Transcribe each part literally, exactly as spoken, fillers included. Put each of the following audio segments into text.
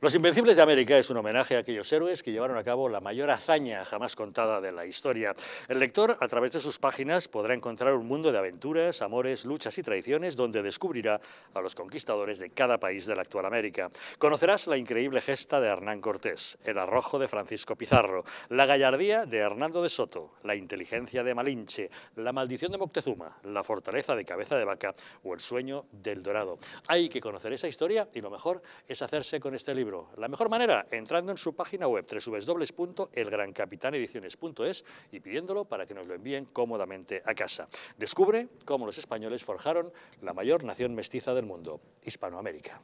Los Invencibles de América es un homenaje a aquellos héroes que llevaron a cabo la mayor hazaña jamás contada de la historia. El lector, a través de sus páginas, podrá encontrar un mundo de aventuras, amores, luchas y traiciones donde descubrirá a los conquistadores de cada país de la actual América. Conocerás la increíble gesta de Hernán Cortés, el arrojo de Francisco Pizarro, la gallardía de Hernando de Soto, la inteligencia de Malinche, la maldición de Moctezuma, la fortaleza de Cabeza de Vaca o el sueño del Dorado. Hay que conocer esa historia y lo mejor es hacerse con este libro. La mejor manera, entrando en su página web doble u doble u doble u punto el gran capitán ediciones punto es y pidiéndolo para que nos lo envíen cómodamente a casa. Descubre cómo los españoles forjaron la mayor nación mestiza del mundo, Hispanoamérica.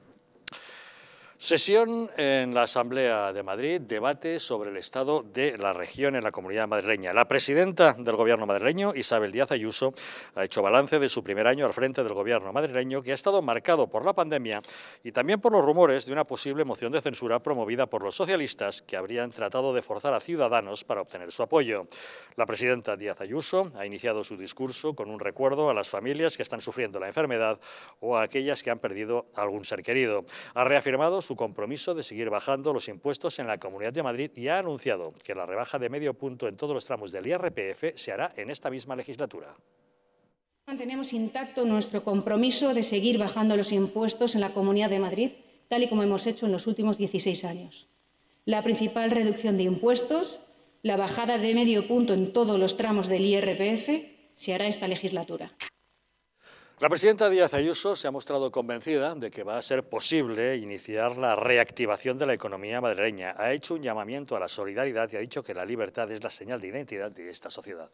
Sesión en la Asamblea de Madrid, debate sobre el estado de la región en la Comunidad madrileña. La presidenta del Gobierno madrileño, Isabel Díaz Ayuso, ha hecho balance de su primer año al frente del Gobierno madrileño, que ha estado marcado por la pandemia y también por los rumores de una posible moción de censura promovida por los socialistas que habrían tratado de forzar a Ciudadanos para obtener su apoyo. La presidenta Díaz Ayuso ha iniciado su discurso con un recuerdo a las familias que están sufriendo la enfermedad o a aquellas que han perdido a algún ser querido. Ha reafirmado su compromiso de seguir bajando los impuestos en la Comunidad de Madrid y ha anunciado que la rebaja de medio punto en todos los tramos del I R P F se hará en esta misma legislatura. Mantenemos intacto nuestro compromiso de seguir bajando los impuestos en la Comunidad de Madrid, tal y como hemos hecho en los últimos dieciséis años. La principal reducción de impuestos, la bajada de medio punto en todos los tramos del I R P F, se hará esta legislatura. La presidenta Díaz Ayuso se ha mostrado convencida de que va a ser posible iniciar la reactivación de la economía madrileña. Ha hecho un llamamiento a la solidaridad y ha dicho que la libertad es la señal de identidad de esta sociedad.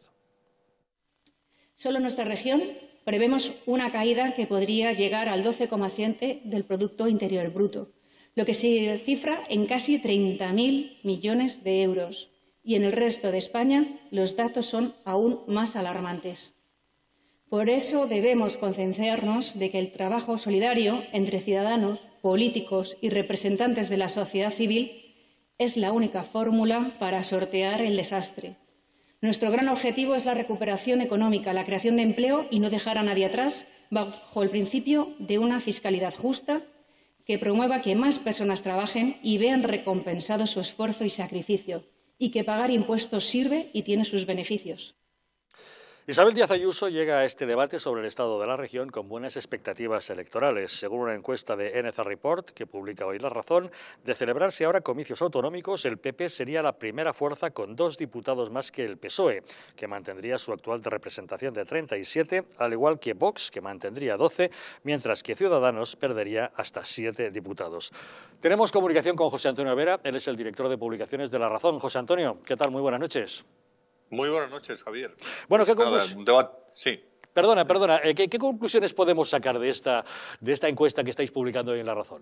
Solo en nuestra región prevemos una caída que podría llegar al doce coma siete del Producto Interior Bruto, lo que se cifra en casi treinta mil millones de euros. Y en el resto de España los datos son aún más alarmantes. Por eso debemos concienciarnos de que el trabajo solidario entre ciudadanos, políticos y representantes de la sociedad civil es la única fórmula para sortear el desastre. Nuestro gran objetivo es la recuperación económica, la creación de empleo y no dejar a nadie atrás bajo el principio de una fiscalidad justa que promueva que más personas trabajen y vean recompensado su esfuerzo y sacrificio, y que pagar impuestos sirve y tiene sus beneficios. Isabel Díaz Ayuso llega a este debate sobre el estado de la región con buenas expectativas electorales. Según una encuesta de N Z Report, que publica hoy La Razón, de celebrarse ahora comicios autonómicos, el P P sería la primera fuerza con dos diputados más que el P S O E, que mantendría su actual representación de treinta y siete, al igual que Vox, que mantendría doce, mientras que Ciudadanos perdería hasta siete diputados. Tenemos comunicación con José Antonio Vera, él es el director de publicaciones de La Razón. José Antonio, ¿qué tal? Muy buenas noches. Muy buenas noches, Javier. Bueno, ¿qué conclusiones? Sí. Perdona, perdona. ¿Qué, ¿Qué conclusiones podemos sacar de esta, de esta encuesta que estáis publicando hoy en La Razón?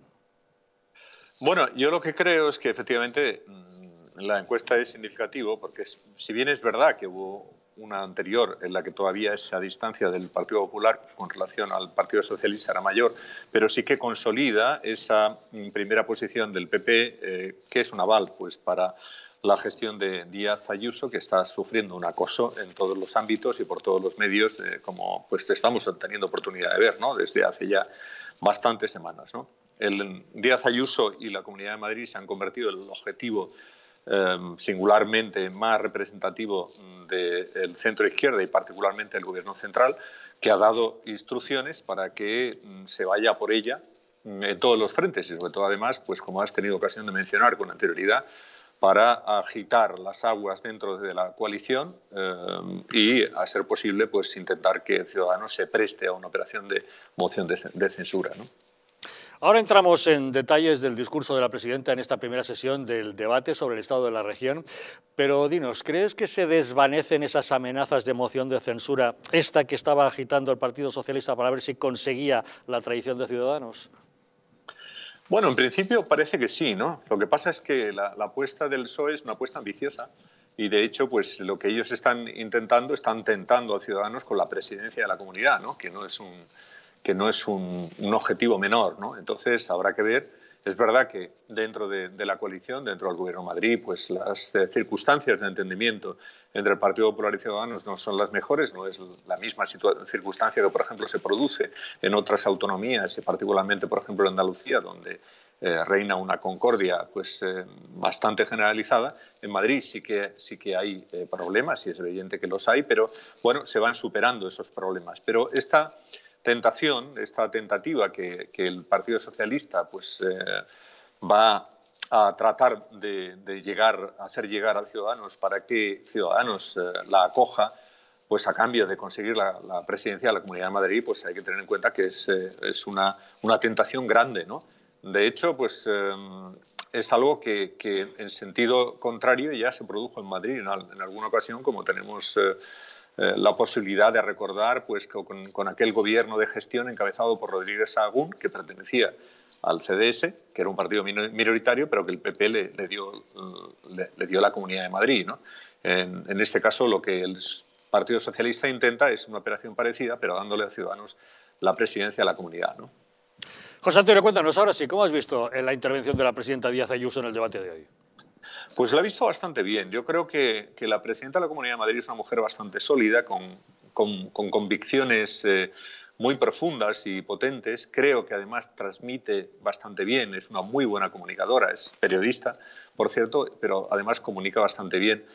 Bueno, yo lo que creo es que efectivamente la encuesta es significativo porque si bien es verdad que hubo una anterior en la que todavía esa distancia del Partido Popular con relación al Partido Socialista era mayor, pero sí que consolida esa primera posición del P P, eh, que es un aval pues para la gestión de Díaz Ayuso, que está sufriendo un acoso en todos los ámbitos y por todos los medios, eh, como pues estamos teniendo oportunidad de ver, ¿no?, desde hace ya bastantes semanas, ¿no? El Díaz Ayuso y la Comunidad de Madrid se han convertido en el objetivo eh, singularmente más representativo del centro izquierda y particularmente el Gobierno central, que ha dado instrucciones para que mm, se vaya por ella en todos los frentes y sobre todo además, pues como has tenido ocasión de mencionar con anterioridad, para agitar las aguas dentro de la coalición eh, y, a ser posible, pues intentar que Ciudadanos se preste a una operación de moción de, de censura, ¿no? Ahora entramos en detalles del discurso de la presidenta en esta primera sesión del debate sobre el estado de la región, pero dinos, ¿crees que se desvanecen esas amenazas de moción de censura, esta que estaba agitando el Partido Socialista para ver si conseguía la traición de Ciudadanos? Bueno, en principio parece que sí, ¿no? Lo que pasa es que la, la apuesta del P S O E es una apuesta ambiciosa y, de hecho, pues lo que ellos están intentando, están tentando a Ciudadanos con la presidencia de la Comunidad, ¿no?, que no es un, que no es un, un objetivo menor, ¿no? Entonces, habrá que ver. Es verdad que dentro de, de la coalición, dentro del Gobierno de Madrid, pues las eh, circunstancias de entendimiento entre el Partido Popular y Ciudadanos no son las mejores, no es la misma circunstancia que, por ejemplo, se produce en otras autonomías, y particularmente, por ejemplo, en Andalucía, donde eh, reina una concordia pues, eh, bastante generalizada. En Madrid sí que, sí que hay eh, problemas, y es evidente que los hay, pero bueno, se van superando esos problemas. Pero esta tentación, esta tentativa que, que el Partido Socialista pues, eh, va a tratar de, de llegar, hacer llegar a Ciudadanos para que Ciudadanos eh, la acoja, pues a cambio de conseguir la, la presidencia de la Comunidad de Madrid, pues hay que tener en cuenta que es, eh, es una, una tentación grande, ¿no? De hecho, pues eh, es algo que, que en sentido contrario ya se produjo en Madrid en, en alguna ocasión, como tenemos eh, eh, la posibilidad de recordar pues, que con, con aquel gobierno de gestión encabezado por Rodríguez Sahagún, que pertenecía al C D S, que era un partido minoritario, pero que el P P le, le, dio, le, le dio la Comunidad de Madrid, ¿no? En, en este caso, lo que el Partido Socialista intenta es una operación parecida, pero dándole a Ciudadanos la presidencia de la Comunidad, ¿no? José Antonio, cuéntanos ahora sí, ¿cómo has visto la intervención de la presidenta Díaz Ayuso en el debate de hoy? Pues la he visto bastante bien. Yo creo que, que la presidenta de la Comunidad de Madrid es una mujer bastante sólida, con, con, con convicciones eh, muy profundas y potentes. Creo que además transmite bastante bien, es una muy buena comunicadora, es periodista, por cierto, pero además comunica bastante bien.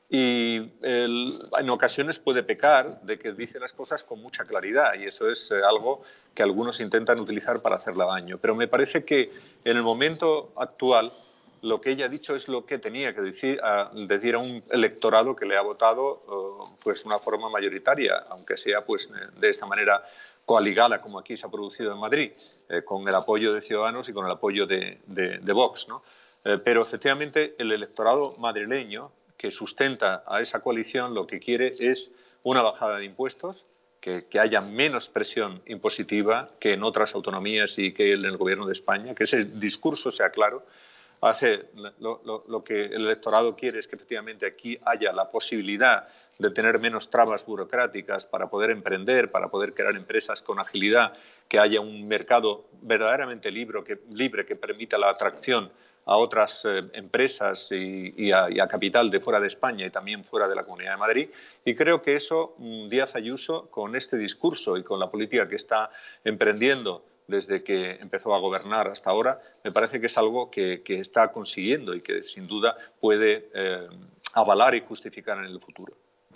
Y el, en ocasiones puede pecar de que dice las cosas con mucha claridad, y eso es eh, algo que algunos intentan utilizar para hacerle daño. Pero me parece que en el momento actual lo que ella ha dicho es lo que tenía que decir a, decir a un electorado que le ha votado uh, pues una forma mayoritaria, aunque sea pues de esta manera coaligada como aquí se ha producido en Madrid, eh, con el apoyo de Ciudadanos y con el apoyo de, de, de Vox, ¿no? Eh, pero efectivamente el electorado madrileño que sustenta a esa coalición lo que quiere es una bajada de impuestos, que, que haya menos presión impositiva que en otras autonomías y que en el Gobierno de España, que ese discurso sea claro. Hace, lo, lo, lo que el electorado quiere es que efectivamente aquí haya la posibilidad de tener menos trabas burocráticas para poder emprender, para poder crear empresas con agilidad, que haya un mercado verdaderamente libre que, libre que permita la atracción a otras eh, empresas y, y, a, y a capital de fuera de España y también fuera de la Comunidad de Madrid. Y creo que eso Díaz Ayuso, con este discurso y con la política que está emprendiendo desde que empezó a gobernar hasta ahora, me parece que es algo que, que está consiguiendo y que sin duda puede eh, avalar y justificar en el futuro.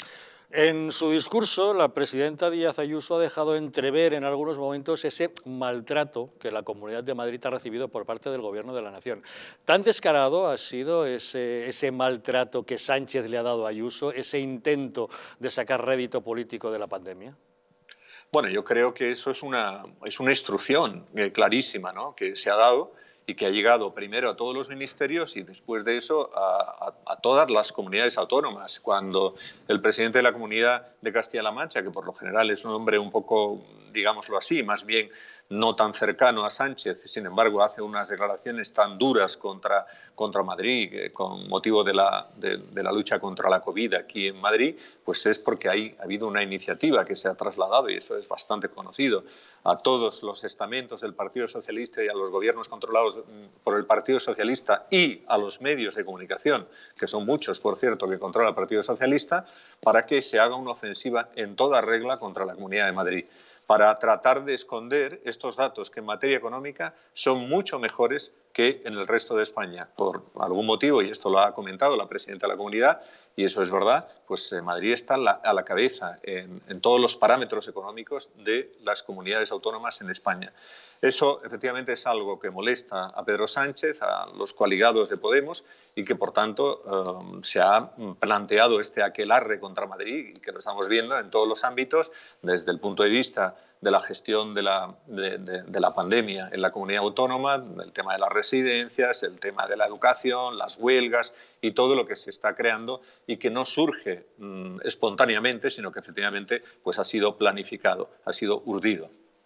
En su discurso, la presidenta Díaz Ayuso ha dejado entrever en algunos momentos ese maltrato que la Comunidad de Madrid ha recibido por parte del Gobierno de la Nación. ¿Tan descarado ha sido ese, ese maltrato que Sánchez le ha dado a Ayuso, ese intento de sacar rédito político de la pandemia? Bueno, yo creo que eso es una, es una instrucción eh, clarísima, ¿no?, que se ha dado y que ha llegado primero a todos los ministerios y después de eso a, a, a todas las comunidades autónomas. Cuando el presidente de la Comunidad de Castilla-La Mancha, que por lo general es un hombre un poco, digámoslo así, más bien no tan cercano a Sánchez, sin embargo hace unas declaraciones tan duras contra, contra Madrid, eh, con motivo de la, de, de la lucha contra la COVID aquí en Madrid, pues es porque hay, ha habido una iniciativa que se ha trasladado, y eso es bastante conocido, a todos los estamentos del Partido Socialista y a los gobiernos controlados por el Partido Socialista y a los medios de comunicación, que son muchos, por cierto, que controla el Partido Socialista, para que se haga una ofensiva en toda regla contra la Comunidad de Madrid, para tratar de esconder estos datos que en materia económica son mucho mejores que en el resto de España. Por algún motivo, y esto lo ha comentado la presidenta de la Comunidad, y eso es verdad, pues eh, Madrid está la, a la cabeza en, en todos los parámetros económicos de las comunidades autónomas en España. Eso efectivamente es algo que molesta a Pedro Sánchez, a los coaligados de Podemos, y que por tanto eh, se ha planteado este aquelarre contra Madrid, y que lo estamos viendo en todos los ámbitos, desde el punto de vista de la gestión de la, de, de, de la pandemia en la comunidad autónoma, el tema de las residencias, el tema de la educación, las huelgas y todo lo que se está creando y que no surge mmm, espontáneamente, sino que efectivamente pues, ha sido planificado, ha sido urdido.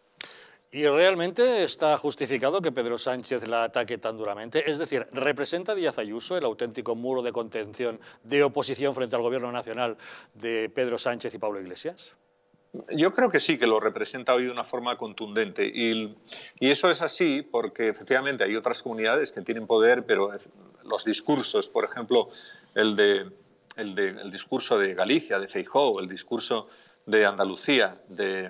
¿Y realmente está justificado que Pedro Sánchez la ataque tan duramente? Es decir, ¿representa Díaz Ayuso el auténtico muro de contención de oposición frente al Gobierno nacional de Pedro Sánchez y Pablo Iglesias? Yo creo que sí, que lo representa hoy de una forma contundente. Y, y eso es así porque efectivamente hay otras comunidades que tienen poder, pero los discursos, por ejemplo, el, de, el, de, el discurso de Galicia, de Feijóo, el discurso de Andalucía, de,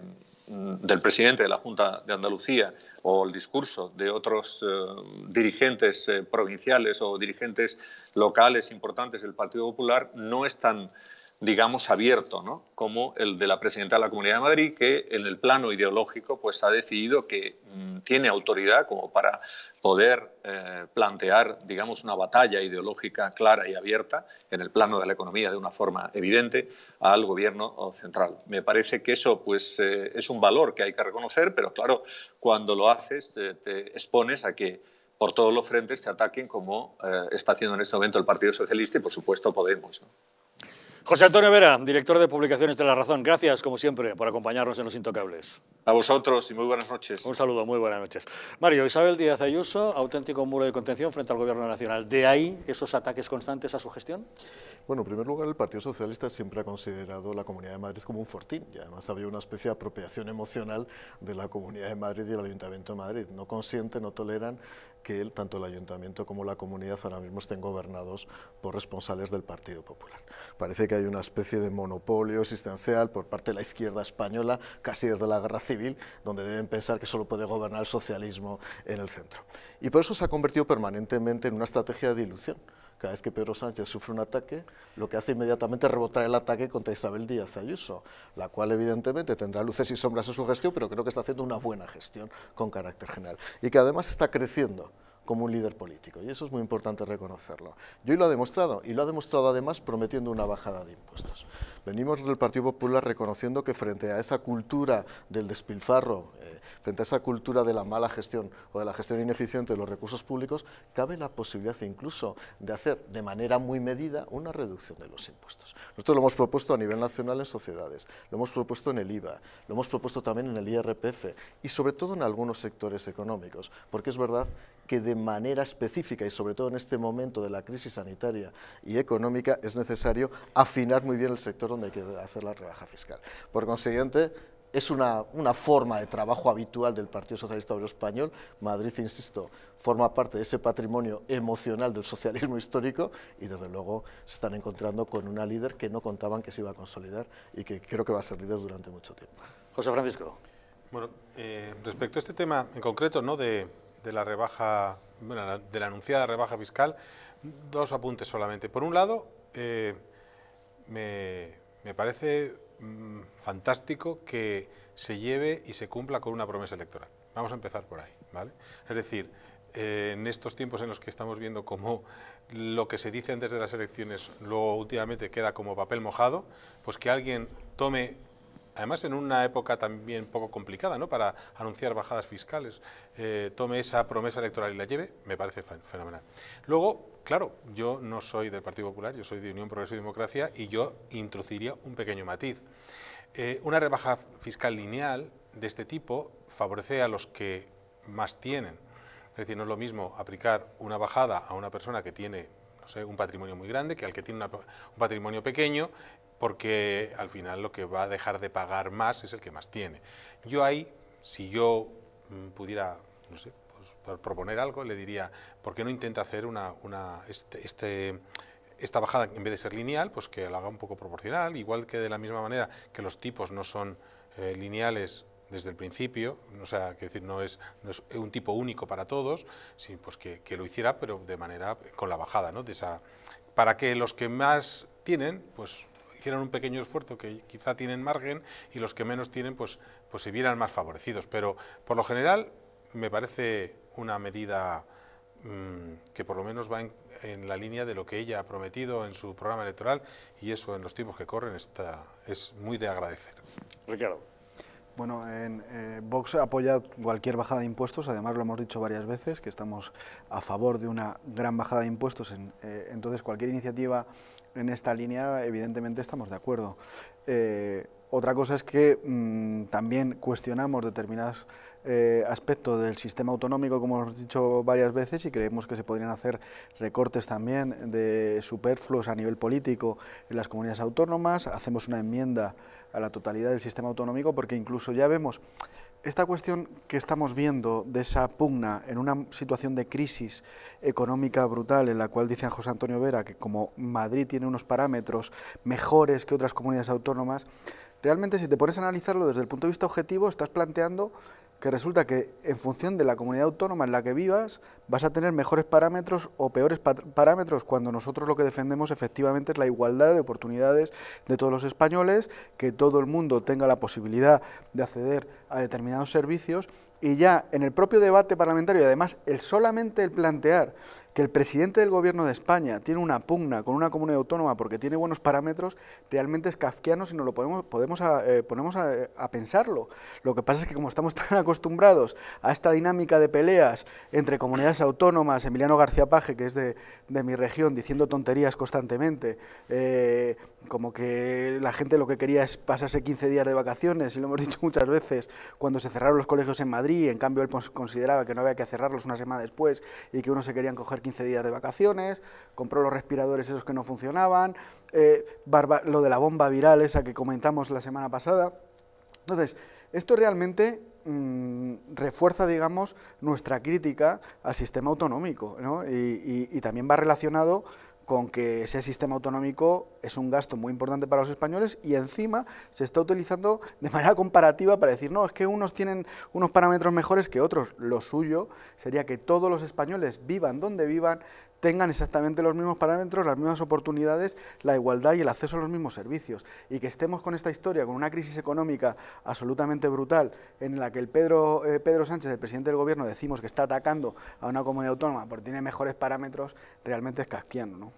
del presidente de la Junta de Andalucía o el discurso de otros eh, dirigentes eh, provinciales o dirigentes locales importantes del Partido Popular no es tan, digamos, abierto, ¿no?, como el de la presidenta de la Comunidad de Madrid, que en el plano ideológico pues, ha decidido que mmm, tiene autoridad como para poder eh, plantear, digamos, una batalla ideológica clara y abierta en el plano de la economía de una forma evidente al gobierno central. Me parece que eso pues, eh, es un valor que hay que reconocer, pero claro, cuando lo haces eh, te expones a que por todos los frentes te ataquen como eh, está haciendo en este momento el Partido Socialista y, por supuesto, Podemos, ¿no? José Antonio Vera, director de publicaciones de La Razón, gracias, como siempre, por acompañarnos en Los Intocables. A vosotros y muy buenas noches. Un saludo, muy buenas noches. Mario, Isabel Díaz Ayuso, auténtico muro de contención frente al Gobierno Nacional. ¿De ahí esos ataques constantes a su gestión? Bueno, en primer lugar, el Partido Socialista siempre ha considerado la Comunidad de Madrid como un fortín y además había una especie de apropiación emocional de la Comunidad de Madrid y el Ayuntamiento de Madrid. No consienten, no toleran que él, tanto el Ayuntamiento como la Comunidad ahora mismo estén gobernados por responsables del Partido Popular. Parece que hay una especie de monopolio existencial por parte de la izquierda española, casi desde la Guerra Civil, donde deben pensar que solo puede gobernar el socialismo en el centro. Y por eso se ha convertido permanentemente en una estrategia de dilución. Cada vez que Pedro Sánchez sufre un ataque, lo que hace inmediatamente es rebotar el ataque contra Isabel Díaz Ayuso, la cual evidentemente tendrá luces y sombras en su gestión, pero creo que está haciendo una buena gestión con carácter general y que además está creciendo como un líder político, y eso es muy importante reconocerlo. Y hoy lo ha demostrado, y lo ha demostrado además prometiendo una bajada de impuestos. Venimos del Partido Popular reconociendo que frente a esa cultura del despilfarro, eh, frente a esa cultura de la mala gestión o de la gestión ineficiente de los recursos públicos, cabe la posibilidad incluso de hacer de manera muy medida una reducción de los impuestos. Nosotros lo hemos propuesto a nivel nacional en sociedades, lo hemos propuesto en el I V A, lo hemos propuesto también en el I R P F y sobre todo en algunos sectores económicos, porque es verdad que de manera específica y sobre todo en este momento de la crisis sanitaria y económica es necesario afinar muy bien el sector donde hay que hacer la rebaja fiscal. Por consiguiente, es una, una forma de trabajo habitual del Partido Socialista Obrero Español. Madrid, insisto, forma parte de ese patrimonio emocional del socialismo histórico y desde luego se están encontrando con una líder que no contaban que se iba a consolidar y que creo que va a ser líder durante mucho tiempo. José Francisco. Bueno, eh, respecto a este tema en concreto, ¿no?, de, de la rebaja, bueno, de la anunciada rebaja fiscal, dos apuntes solamente. Por un lado, eh, me, me parece mmm, fantástico que se lleve y se cumpla con una promesa electoral. Vamos a empezar por ahí, ¿vale? Es decir, eh, en estos tiempos en los que estamos viendo cómo lo que se dice antes de las elecciones luego últimamente queda como papel mojado, pues que alguien tome, además en una época también poco complicada, ¿no?, para anunciar bajadas fiscales, eh, tome esa promesa electoral y la lleve, me parece fenomenal. Luego, claro, yo no soy del Partido Popular, yo soy de Unión Progreso y Democracia y yo introduciría un pequeño matiz. Eh, una rebaja fiscal lineal de este tipo favorece a los que más tienen. Es decir, no es lo mismo aplicar una bajada a una persona que tiene, no sé, un patrimonio muy grande que al que tiene una, un patrimonio pequeño, porque al final lo que va a dejar de pagar más es el que más tiene. Yo ahí, si yo pudiera, no sé, pues, proponer algo, le diría, ¿por qué no intenta hacer una, una, este, este, esta bajada, en vez de ser lineal, pues que la haga un poco proporcional, igual que de la misma manera que los tipos no son eh, lineales desde el principio, o sea, que decir, no es, no es un tipo único para todos, sí, pues que, que lo hiciera, pero de manera, con la bajada, ¿no?, de esa, para que los que más tienen, pues hicieran un pequeño esfuerzo que quizá tienen margen y los que menos tienen pues, pues se vieran más favorecidos. Pero por lo general me parece una medida mmm, que por lo menos va en, en la línea de lo que ella ha prometido en su programa electoral y eso en los tiempos que corren está, es muy de agradecer. Ricardo. Bueno, en, eh, Vox apoya cualquier bajada de impuestos, además lo hemos dicho varias veces, que estamos a favor de una gran bajada de impuestos, en, eh, entonces cualquier iniciativa en esta línea evidentemente estamos de acuerdo. Eh, otra cosa es que mmm, también cuestionamos determinados eh, aspectos del sistema autonómico, como hemos dicho varias veces, y creemos que se podrían hacer recortes también de superfluos a nivel político en las comunidades autónomas. Hacemos una enmienda a la totalidad del sistema autonómico porque incluso ya vemos esta cuestión que estamos viendo de esa pugna en una situación de crisis económica brutal en la cual dice José Antonio Vera que como Madrid tiene unos parámetros mejores que otras comunidades autónomas, realmente si te pones a analizarlo desde el punto de vista objetivo, estás planteando que resulta que en función de la comunidad autónoma en la que vivas vas a tener mejores parámetros o peores parámetros, cuando nosotros lo que defendemos efectivamente es la igualdad de oportunidades de todos los españoles, que todo el mundo tenga la posibilidad de acceder a determinados servicios. Y ya en el propio debate parlamentario, y además el solamente el plantear que el presidente del Gobierno de España tiene una pugna con una comunidad autónoma porque tiene buenos parámetros, realmente es kafkiano si nos lo podemos, podemos a, eh, ponemos a, a pensarlo. Lo que pasa es que como estamos tan acostumbrados a esta dinámica de peleas entre comunidades autónomas, Emiliano García Paje, que es de, de mi región, diciendo tonterías constantemente, eh, como que la gente lo que quería es pasarse quince días de vacaciones, y lo hemos dicho muchas veces, cuando se cerraron los colegios en Madrid, en cambio él consideraba que no había que cerrarlos una semana después y que unos se querían coger quince días de vacaciones, compró los respiradores esos que no funcionaban, eh, barba, lo de la bomba viral esa que comentamos la semana pasada. Entonces, esto realmente mmm, refuerza, digamos, nuestra crítica al sistema autonómico, ¿no? y, y, y también va relacionado con que ese sistema autonómico es un gasto muy importante para los españoles y encima se está utilizando de manera comparativa para decir, no, es que unos tienen unos parámetros mejores que otros. Lo suyo sería que todos los españoles vivan donde vivan, tengan exactamente los mismos parámetros, las mismas oportunidades, la igualdad y el acceso a los mismos servicios. Y que estemos con esta historia, con una crisis económica absolutamente brutal, en la que el Pedro, eh, Pedro Sánchez, el presidente del Gobierno, decimos que está atacando a una comunidad autónoma porque tiene mejores parámetros, realmente es kafkiano, ¿no?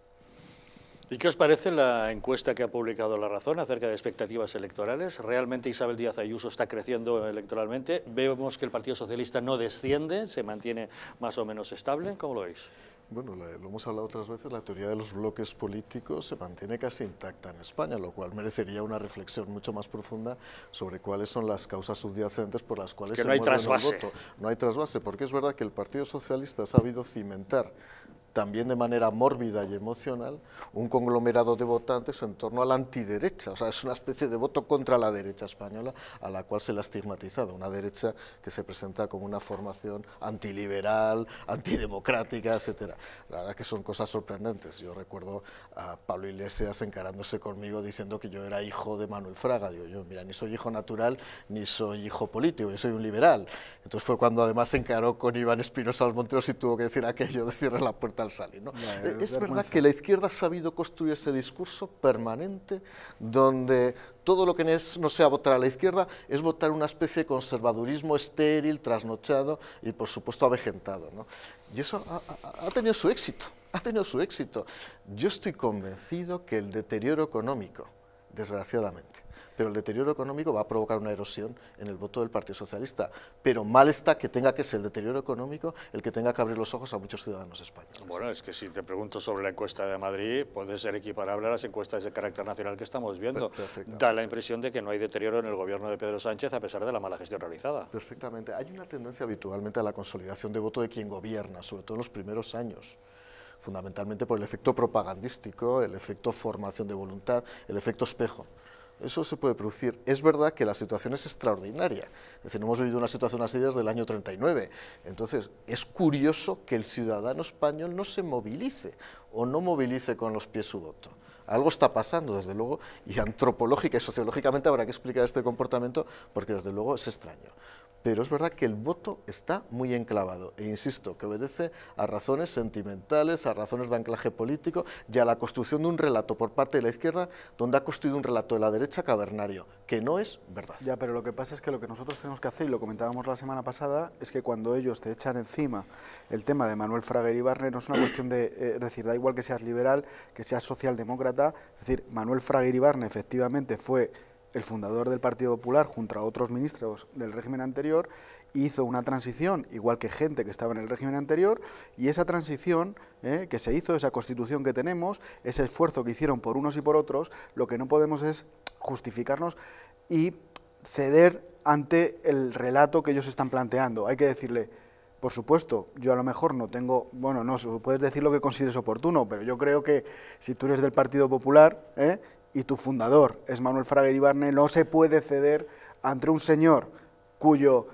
¿Y qué os parece la encuesta que ha publicado La Razón acerca de expectativas electorales? ¿Realmente Isabel Díaz Ayuso está creciendo electoralmente? ¿Vemos que el Partido Socialista no desciende, se mantiene más o menos estable? ¿Cómo lo veis? Bueno, lo hemos hablado otras veces, la teoría de los bloques políticos se mantiene casi intacta en España, lo cual merecería una reflexión mucho más profunda sobre cuáles son las causas subyacentes por las cuales que se no hay mueve el trasvase. voto. No hay trasvase, porque es verdad que el Partido Socialista ha sabido cimentar también de manera mórbida y emocional, un conglomerado de votantes en torno a la antiderecha, o sea, es una especie de voto contra la derecha española a la cual se le ha estigmatizado, una derecha que se presenta como una formación antiliberal, antidemocrática, etcétera. La verdad que son cosas sorprendentes. Yo recuerdo a Pablo Iglesias encarándose conmigo diciendo que yo era hijo de Manuel Fraga. Digo yo, mira, ni soy hijo natural, ni soy hijo político, yo soy un liberal. Entonces fue cuando además se encaró con Iván Espinosa Los Monteros y tuvo que decir aquello de cierre la puerta al salir, ¿no? Ya, es, es verdad que la izquierda ha sabido construir ese discurso permanente donde todo lo que es, no sea votar a la izquierda es votar una especie de conservadurismo estéril, trasnochado y por supuesto avejentado, ¿no? Y eso ha, ha, ha tenido su éxito, ha tenido su éxito. Yo estoy convencido que el deterioro económico, desgraciadamente, pero el deterioro económico va a provocar una erosión en el voto del Partido Socialista, pero mal está que tenga que ser el deterioro económico el que tenga que abrir los ojos a muchos ciudadanos españoles. Bueno, es que si te pregunto sobre la encuesta de Madrid, puede ser equiparable a las encuestas de carácter nacional que estamos viendo. Da la impresión de que no hay deterioro en el gobierno de Pedro Sánchez a pesar de la mala gestión realizada. Perfectamente. Hay una tendencia habitualmente a la consolidación de voto de quien gobierna, sobre todo en los primeros años, fundamentalmente por el efecto propagandístico, el efecto formación de voluntad, el efecto espejo. Eso se puede producir. Es verdad que la situación es extraordinaria, es decir, no hemos vivido una situación así desde el año treinta y nueve, entonces es curioso que el ciudadano español no se movilice o no movilice con los pies su voto. Algo está pasando, desde luego, y antropológica y sociológicamente habrá que explicar este comportamiento porque desde luego es extraño. Pero es verdad que el voto está muy enclavado, e insisto, que obedece a razones sentimentales, a razones de anclaje político y a la construcción de un relato por parte de la izquierda, donde ha construido un relato de la derecha cavernario, que no es verdad. Ya, pero lo que pasa es que lo que nosotros tenemos que hacer, y lo comentábamos la semana pasada, es que cuando ellos te echan encima el tema de Manuel Fraga Iribarne, no es una cuestión de, eh, es decir, da igual que seas liberal, que seas socialdemócrata, es decir, Manuel Fraga Iribarne efectivamente fue el fundador del Partido Popular junto a otros ministros del régimen anterior, hizo una transición, igual que gente que estaba en el régimen anterior, y esa transición eh, que se hizo, esa constitución que tenemos, ese esfuerzo que hicieron por unos y por otros, lo que no podemos es justificarnos y ceder ante el relato que ellos están planteando. Hay que decirle, por supuesto, yo a lo mejor no tengo, bueno, no, puedes decir lo que consideres oportuno, pero yo creo que si tú eres del Partido Popular, ¿eh? y tu fundador es Manuel Fraga Iribarne, no se puede ceder ante un señor cuyo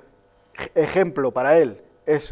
ejemplo para él es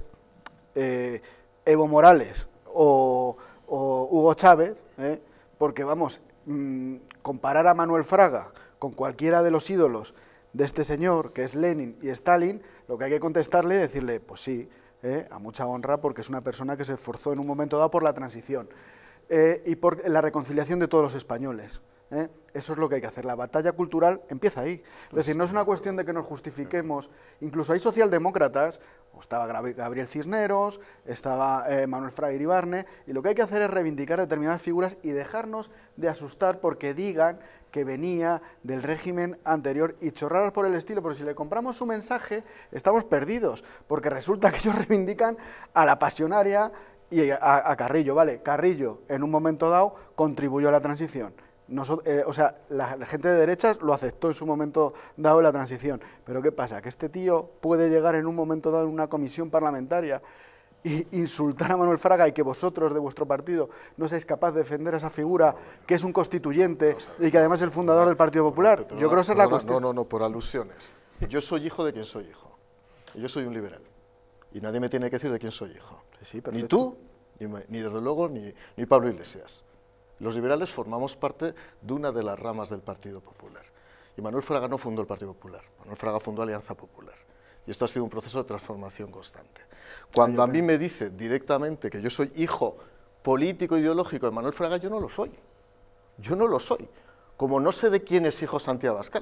eh, Evo Morales o, o Hugo Chávez, ¿eh? porque vamos, mmm, comparar a Manuel Fraga con cualquiera de los ídolos de este señor, que es Lenin y Stalin, lo que hay que contestarle y decirle, pues sí, eh, a mucha honra, porque es una persona que se esforzó en un momento dado por la transición eh, y por la reconciliación de todos los españoles. ¿Eh? Eso es lo que hay que hacer. La batalla cultural empieza ahí. Es decir, no es una cuestión de que nos justifiquemos. Incluso hay socialdemócratas, o estaba Gabriel Cisneros, estaba eh, Manuel Fraga Iribarne, y lo que hay que hacer es reivindicar determinadas figuras y dejarnos de asustar porque digan que venía del régimen anterior y chorradas por el estilo, porque si le compramos su mensaje estamos perdidos, porque resulta que ellos reivindican a la pasionaria y a, a Carrillo. Vale, Carrillo en un momento dado contribuyó a la transición. Nosotros, eh, o sea, la, la gente de derechas lo aceptó en su momento dado en la transición. Pero ¿qué pasa? Que este tío puede llegar en un momento dado en una comisión parlamentaria e insultar a Manuel Fraga y que vosotros de vuestro partido no seáis capaz de defender a esa figura que es un constituyente y que además es el fundador del Partido Popular. Yo creo que esa es la cuestión. No, no, no, por alusiones. Yo soy hijo de quien soy hijo. Yo soy un liberal. Y nadie me tiene que decir de quién soy hijo. Sí, ni tú, ni, ni desde luego, ni, ni Pablo Iglesias. Los liberales formamos parte de una de las ramas del Partido Popular. Y Manuel Fraga no fundó el Partido Popular, Manuel Fraga fundó Alianza Popular. Y esto ha sido un proceso de transformación constante. Cuando a mí me dice directamente que yo soy hijo político ideológico de Manuel Fraga, yo no lo soy. Yo no lo soy. Como no sé de quién es hijo Santiago Abascal.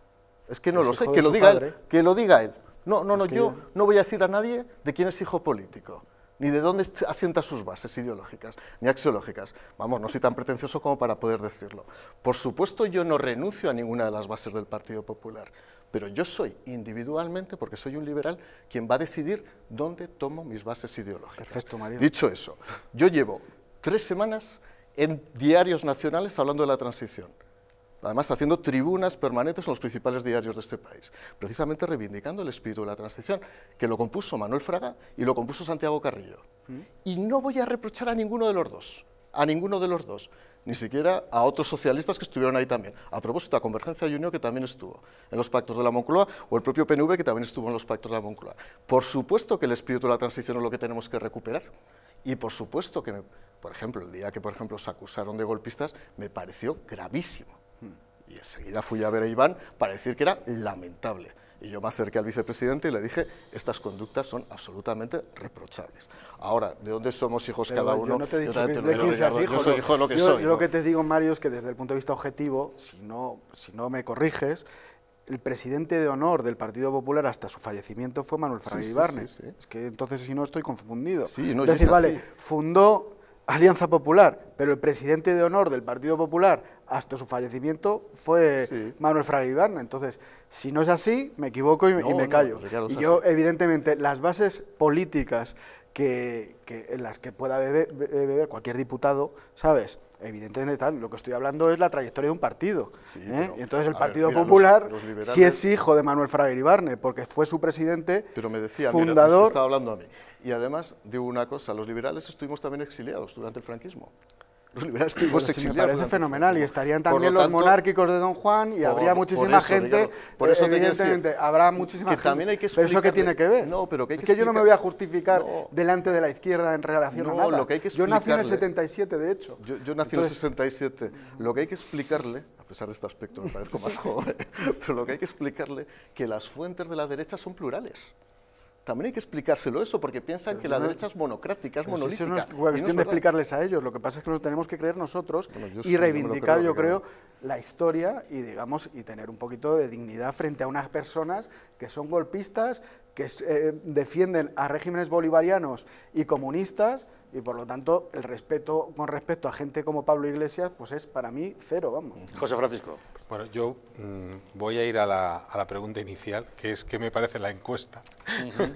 Es que no lo sé, que lo diga él. Que lo diga él. No, no, no, yo no voy a decir a nadie de quién es hijo político, ni de dónde asienta sus bases ideológicas, ni axiológicas. Vamos, no soy tan pretencioso como para poder decirlo. Por supuesto, yo no renuncio a ninguna de las bases del Partido Popular, pero yo soy individualmente, porque soy un liberal, quien va a decidir dónde tomo mis bases ideológicas. Perfecto, Mario. Dicho eso, yo llevo tres semanas en diarios nacionales hablando de la transición. Además, haciendo tribunas permanentes en los principales diarios de este país, precisamente reivindicando el espíritu de la transición, que lo compuso Manuel Fraga y lo compuso Santiago Carrillo. ¿Mm? Y no voy a reprochar a ninguno de los dos, a ninguno de los dos, ni siquiera a otros socialistas que estuvieron ahí también. A propósito, a Convergencia y Unión, que también estuvo en los pactos de la Moncloa, o el propio P N V, que también estuvo en los pactos de la Moncloa. Por supuesto que el espíritu de la transición es lo que tenemos que recuperar. Y por supuesto que, me, por ejemplo, el día que por ejemplo se acusaron de golpistas, me pareció gravísimo. Y enseguida fui a ver a Iván para decir que era lamentable. Y yo me acerqué al vicepresidente y le dije, estas conductas son absolutamente reprochables. Ahora, ¿de dónde somos hijos Pero cada yo uno? No te he dicho yo, que te de lo quién digo, seas hijo. yo soy hijo de lo que yo, soy. Yo ¿no? lo que te digo, Mario, es que desde el punto de vista objetivo, si no, si no me corriges, el presidente de honor del Partido Popular hasta su fallecimiento fue Manuel Fraga sí, Iribarne. Sí, sí, sí. Es que entonces, si no, estoy confundido. Sí, no, es decir, es vale, fundó Alianza Popular, pero el presidente de honor del Partido Popular hasta su fallecimiento fue sí. Manuel Fraga Iribarne. Entonces, si no es así, me equivoco y, no, y me callo. No, Ricardo, y yo, así. evidentemente, las bases políticas que, que, en las que pueda beber, beber cualquier diputado, ¿sabes?, evidentemente tal, lo que estoy hablando es la trayectoria de un partido. Sí, ¿eh? Pero, y entonces el Partido ver, mira, Popular los, los liberales, sí es hijo de Manuel Fraga Iribarne, porque fue su presidente, pero me decía, fundador... Mira, estaba hablando a mí. Y además, digo una cosa, los liberales estuvimos también exiliados durante el franquismo. Los liberales estuvimos si exiliados. Me parece fenomenal, y estarían también los tanto, monárquicos de Don Juan, y por, habría muchísima por eso, Ricardo, gente, por eso evidentemente, decir, habrá muchísima que gente. También hay que ¿Pero eso qué tiene que ver? No, pero que hay es que, que yo no me voy a justificar no, delante de la izquierda en relación no, a nada. Lo que hay que yo nací en el setenta y siete, de hecho. Yo, yo nací Entonces, en el sesenta y siete. Lo que hay que explicarle, a pesar de este aspecto me parezco más joven, pero lo que hay que explicarle que las fuentes de la derecha son plurales. También hay que explicárselo eso, porque piensan pero que la no, derecha es monocrática, es monolítica. Si eso no es cuestión no es de explicarles a ellos, lo que pasa es que lo tenemos que creer nosotros bueno, y sí, reivindicar, no creo, yo creo, la historia y, digamos, y tener un poquito de dignidad frente a unas personas que son golpistas, que eh, defienden a regímenes bolivarianos y comunistas, y por lo tanto el respeto con respecto a gente como Pablo Iglesias, pues es para mí cero, vamos. José Francisco. Bueno, yo mmm, voy a ir a la, a la pregunta inicial, que es qué me parece la encuesta. Uh-huh.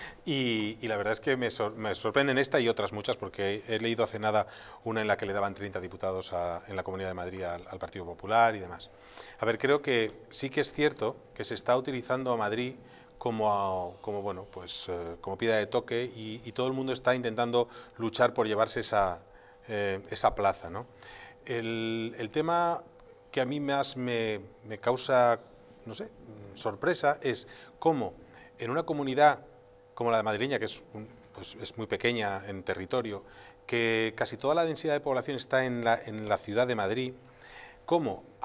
y, y la verdad es que me, sor, me sorprenden esta y otras muchas, porque he, he leído hace nada una en la que le daban treinta diputados a, en la Comunidad de Madrid al, al Partido Popular y demás. A ver, creo que sí que es cierto que se está utilizando a Madrid como, como, bueno, pues, eh, como piedra de toque y, y todo el mundo está intentando luchar por llevarse esa, eh, esa plaza, ¿no? El, el tema que a mí más me, me causa, no sé, sorpresa es cómo en una comunidad como la de madrileña, que es, un, pues, es muy pequeña en territorio, que casi toda la densidad de población está en la, en la ciudad de Madrid, cómo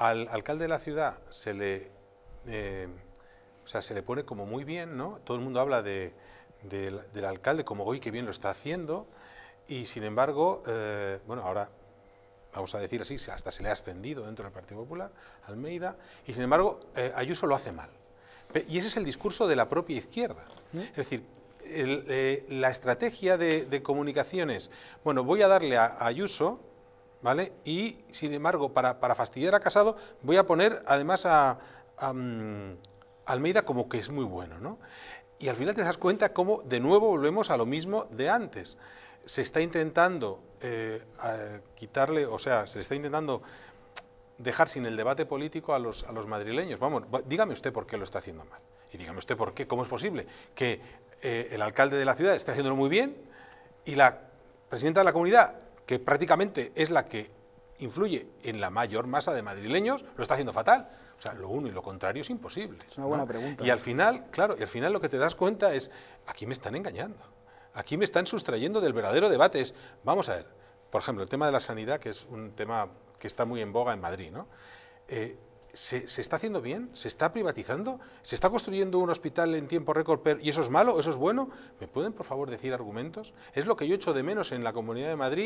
al alcalde de la ciudad se le, eh, o sea, se le pone como muy bien, ¿no? Todo el mundo habla de, de, del alcalde como, hoy qué bien lo está haciendo, y sin embargo, eh, bueno, ahora vamos a decir así, hasta se le ha ascendido dentro del Partido Popular, Almeida, y sin embargo eh, Ayuso lo hace mal. Y ese es el discurso de la propia izquierda. Es decir, el, eh, la estrategia de, de comunicaciones, bueno, voy a darle a, a Ayuso, ¿vale? Y sin embargo, para, para fastidiar a Casado, voy a poner además a, a um, Almeida como que es muy bueno, ¿no? Y al final te das cuenta cómo de nuevo volvemos a lo mismo de antes. Se está intentando eh, quitarle, o sea, se está intentando dejar sin el debate político a los, a los madrileños. Vamos, dígame usted por qué lo está haciendo mal. Y dígame usted por qué, cómo es posible que eh, el alcalde de la ciudad esté haciéndolo muy bien y la presidenta de la comunidad, que prácticamente es la que influye en la mayor masa de madrileños, lo está haciendo fatal. O sea, lo uno y lo contrario es imposible. Es una buena ¿no? pregunta. Y al final, claro, y al final lo que te das cuenta es, aquí me están engañando. Aquí me están sustrayendo del verdadero debate. Es, vamos a ver, por ejemplo, el tema de la sanidad, que es un tema que está muy en boga en Madrid, ¿no? Eh, ¿se, ¿Se está haciendo bien? ¿Se está privatizando? ¿Se está construyendo un hospital en tiempo récord? ¿Y eso es malo? ¿Eso es bueno? ¿Me pueden, por favor, decir argumentos? Es lo que yo echo de menos en la Comunidad de Madrid,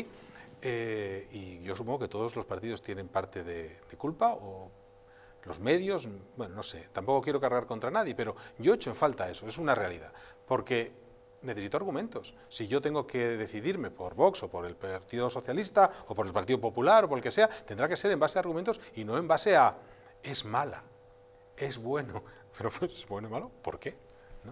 eh, y yo supongo que todos los partidos tienen parte de, de culpa, o los medios, bueno, no sé, tampoco quiero cargar contra nadie, pero yo echo en falta eso, es una realidad, porque necesito argumentos. Si yo tengo que decidirme por Vox o por el Partido Socialista o por el Partido Popular o por el que sea, tendrá que ser en base a argumentos y no en base a es mala, es bueno. Pero pues es bueno y malo, ¿por qué? ¿No?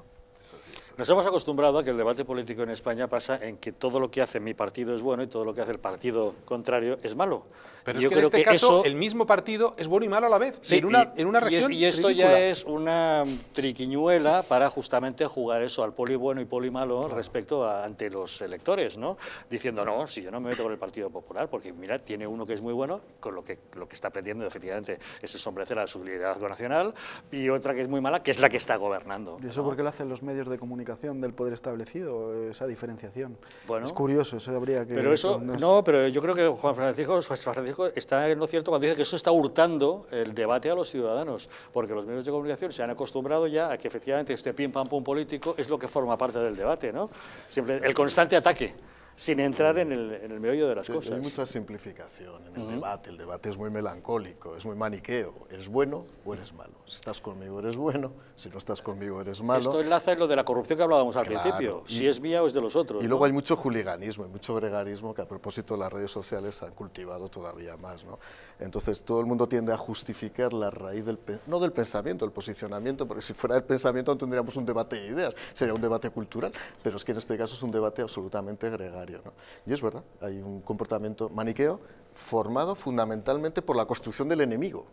Nos hemos acostumbrado a que el debate político en España pasa en que todo lo que hace mi partido es bueno y todo lo que hace el partido contrario es malo. Pero yo es que creo en este que caso eso... el mismo partido es bueno y malo a la vez, Sí, en, una, y, en una y región es, y esto ridícula. ya es una triquiñuela para justamente jugar eso al poli bueno y poli malo, claro, respecto a ante los electores, ¿no? Diciendo, no, si yo no me meto con el Partido Popular, porque mira, tiene uno que es muy bueno, con lo que, lo que está pretendiendo efectivamente es ensombrecer a su liderazgo nacional, y otra que es muy mala, que es la que está gobernando. ¿Y eso ¿no? por qué lo hacen los medios de comunicación del poder establecido, esa diferenciación? Bueno, es curioso, eso habría que... Pero eso, no, no, pero yo creo que Juan Francisco, Juan Francisco está en lo cierto cuando dice que eso está hurtando el debate a los ciudadanos, porque los medios de comunicación se han acostumbrado ya a que efectivamente este pim pam pum político es lo que forma parte del debate, ¿no? Siempre el constante ataque, sin entrar en el, en el meollo de las sí, cosas. Hay mucha simplificación en el uh-huh. debate, el debate es muy melancólico, es muy maniqueo, eres bueno o eres malo, si estás conmigo eres bueno, si no estás conmigo eres malo. Esto enlaza en lo de la corrupción que hablábamos al claro, principio, y, si es mía o es de los otros. Y ¿no? luego hay mucho juliganismo y mucho gregarismo que a propósito de las redes sociales han cultivado todavía más, ¿no? Entonces todo el mundo tiende a justificar la raíz del, no del pensamiento, del posicionamiento, porque si fuera del pensamiento no tendríamos un debate de ideas, sería un debate cultural, pero es que en este caso es un debate absolutamente gregario, ¿no? Y es verdad, hay un comportamiento maniqueo formado fundamentalmente por la construcción del enemigo.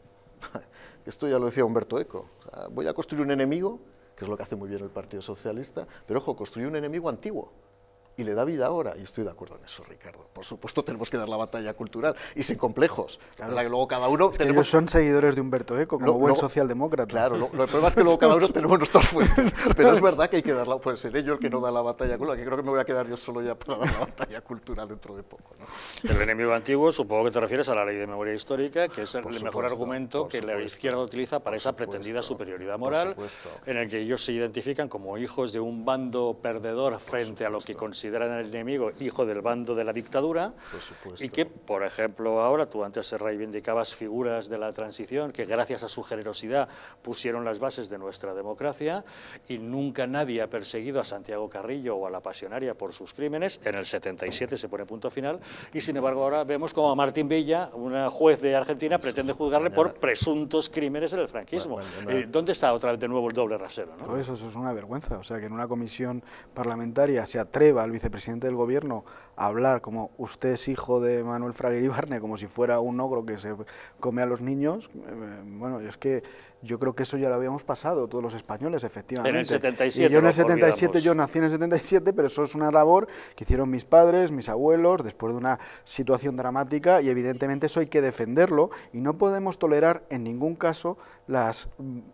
Esto ya lo decía Humberto Eco, o sea, voy a construir un enemigo, que es lo que hace muy bien el Partido Socialista, pero ojo, construir un enemigo antiguo. Y le da vida ahora, y estoy de acuerdo en eso, Ricardo. Por supuesto tenemos que dar la batalla cultural, y sin complejos. Claro. O sea, que luego cada uno... Es tenemos... que ellos son seguidores de Humberto Eco, como lo, buen lo, socialdemócrata. Claro, lo, lo problema es que luego cada uno tenemos nuestras fuentes. Pero es verdad que hay que darla, pues seré yo el que no da la batalla cultural, que creo que me voy a quedar yo solo ya para dar la batalla cultural dentro de poco, ¿no? El enemigo antiguo, supongo que te refieres a la ley de memoria histórica, que es el por mejor supuesto, argumento que supuesto, la izquierda utiliza para esa supuesto, pretendida superioridad moral, en el que ellos se identifican como hijos de un bando perdedor frente a lo que consideran el enemigo, hijo del bando de la dictadura, y que, por ejemplo, ahora tú antes reivindicabas figuras de la transición que gracias a su generosidad pusieron las bases de nuestra democracia, y nunca nadie ha perseguido a Santiago Carrillo o a la Pasionaria por sus crímenes. En el setenta y siete se pone punto final, y sin embargo ahora vemos como a Martín Villa, una juez de Argentina, pretende juzgarle por presuntos crímenes en el franquismo. Eh, ¿Dónde está otra vez de nuevo el doble rasero, ¿no? Todo eso, eso es una vergüenza, o sea, que en una comisión parlamentaria se atreva el vicepresidente del gobierno a hablar como usted es hijo de Manuel Fraga Iribarne, como si fuera un ogro que se come a los niños. Eh, bueno, es que yo creo que eso ya lo habíamos pasado todos los españoles, efectivamente. En el setenta y siete. Y yo en el setenta y siete, yo nací en el setenta y siete, pero eso es una labor que hicieron mis padres, mis abuelos, después de una situación dramática, y evidentemente eso hay que defenderlo, y no podemos tolerar en ningún caso las,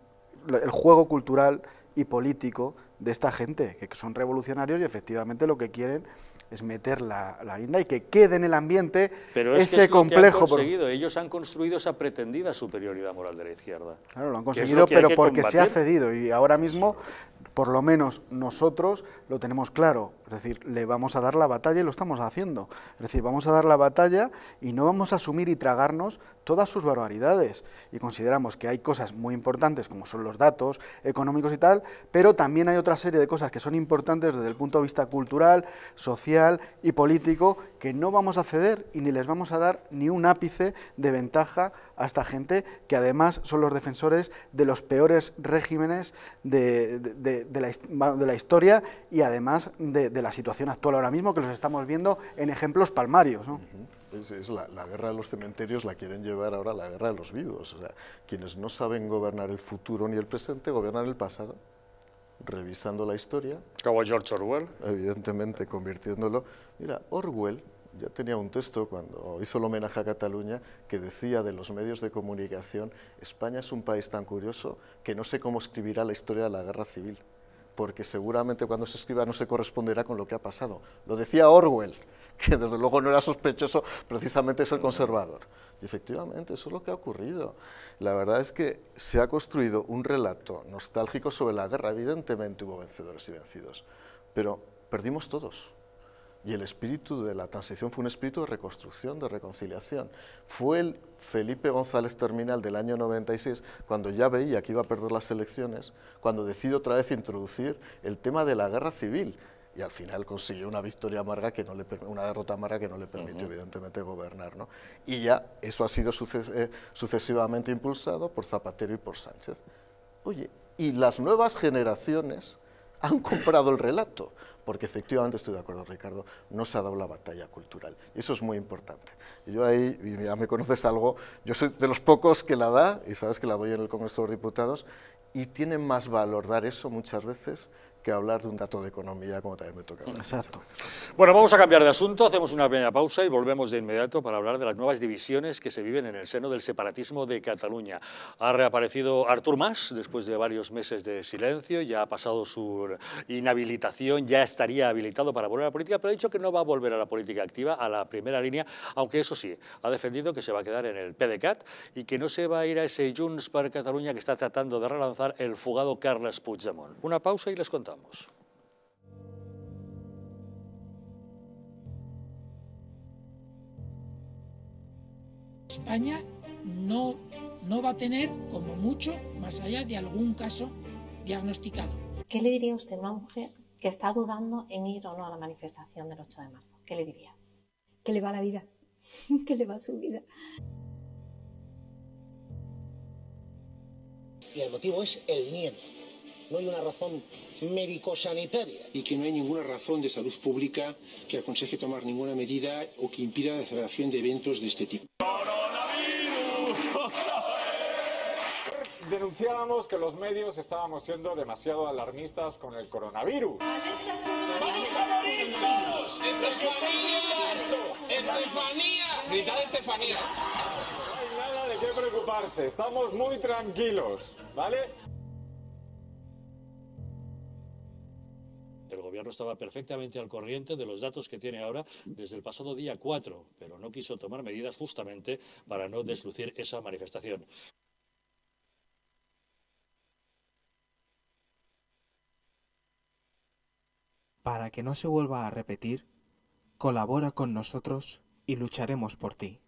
el juego cultural y político de esta gente, que son revolucionarios y efectivamente lo que quieren es meter la, la guinda y que quede en el ambiente pero es ese que es complejo. Lo que han conseguido. Por... Ellos han construido esa pretendida superioridad moral de la izquierda. Claro, lo han conseguido, que pero que porque combatir. se ha cedido y ahora mismo, por lo menos nosotros lo tenemos claro. Es decir, le vamos a dar la batalla y lo estamos haciendo. Es decir, vamos a dar la batalla y no vamos a asumir y tragarnos todas sus barbaridades. Y consideramos que hay cosas muy importantes, como son los datos económicos y tal, pero también hay otra serie de cosas que son importantes desde el punto de vista cultural, social y político, que no vamos a ceder y ni les vamos a dar ni un ápice de ventaja a esta gente, que además son los defensores de los peores regímenes de, de, de, de, la, de la historia y además de, de la situación actual ahora mismo, que los estamos viendo en ejemplos palmarios, ¿no? Uh-huh. Es, es la, la guerra de los cementerios la quieren llevar ahora a la guerra de los vivos. O sea, quienes no saben gobernar el futuro ni el presente, gobiernan el pasado, revisando la historia. Como George Orwell. Evidentemente, convirtiéndolo. Mira, Orwell ya tenía un texto cuando hizo el homenaje a Cataluña que decía de los medios de comunicación: España es un país tan curioso que no sé cómo escribirá la historia de la guerra civil, porque seguramente cuando se escriba no se corresponderá con lo que ha pasado. Lo decía Orwell, que desde luego no era sospechoso precisamente ser conservador. Y efectivamente, eso es lo que ha ocurrido. La verdad es que se ha construido un relato nostálgico sobre la guerra. Evidentemente hubo vencedores y vencidos, pero perdimos todos. Y el espíritu de la transición fue un espíritu de reconstrucción, de reconciliación. Fue el Felipe González Terminal del año noventa y seis, cuando ya veía que iba a perder las elecciones, cuando decide otra vez introducir el tema de la guerra civil. Y al final consiguió una victoria amarga, que no le, una derrota amarga que no le permitió, uh-huh. evidentemente, gobernar, ¿no? Y ya eso ha sido suces, eh, sucesivamente impulsado por Zapatero y por Sánchez. Oye, y las nuevas generaciones han comprado el relato, porque efectivamente, estoy de acuerdo, Ricardo, no se ha dado la batalla cultural, y eso es muy importante. Y yo ahí, y ya me conoces algo, yo soy de los pocos que la da, y sabes que la doy en el Congreso de los Diputados, y tiene más valor dar eso muchas veces que hablar de un dato de economía, como también me toca hablar. Exacto. Bueno, vamos a cambiar de asunto, hacemos una pequeña pausa y volvemos de inmediato para hablar de las nuevas divisiones que se viven en el seno del separatismo de Cataluña. Ha reaparecido Artur Mas después de varios meses de silencio, ya ha pasado su inhabilitación, ya estaría habilitado para volver a la política, pero ha dicho que no va a volver a la política activa, a la primera línea, aunque eso sí, ha defendido que se va a quedar en el PDeCAT y que no se va a ir a ese Junts per Catalunya que está tratando de relanzar el fugado Carles Puigdemont. Una pausa y les contamos. España no, no va a tener, como mucho, más allá de algún caso diagnosticado. ¿Qué le diría usted a una mujer que está dudando en ir o no a la manifestación del ocho de marzo? ¿Qué le diría? Que le va la vida, que le va su vida. Y el motivo es el miedo. No hay una razón médico-sanitaria. Y que no hay ninguna razón de salud pública que aconseje tomar ninguna medida o que impida la celebración de eventos de este tipo. Denunciábamos que los medios estábamos siendo demasiado alarmistas con el coronavirus. ¡Vamos a morir todos! ¡Estefanía! ¡Estefanía! ¡Gritad Estefanía! No hay nada de qué preocuparse, estamos muy tranquilos, ¿vale? El gobierno estaba perfectamente al corriente de los datos que tiene ahora desde el pasado día cuatro, pero no quiso tomar medidas justamente para no deslucir esa manifestación. Para que no se vuelva a repetir, colabora con nosotros y lucharemos por ti.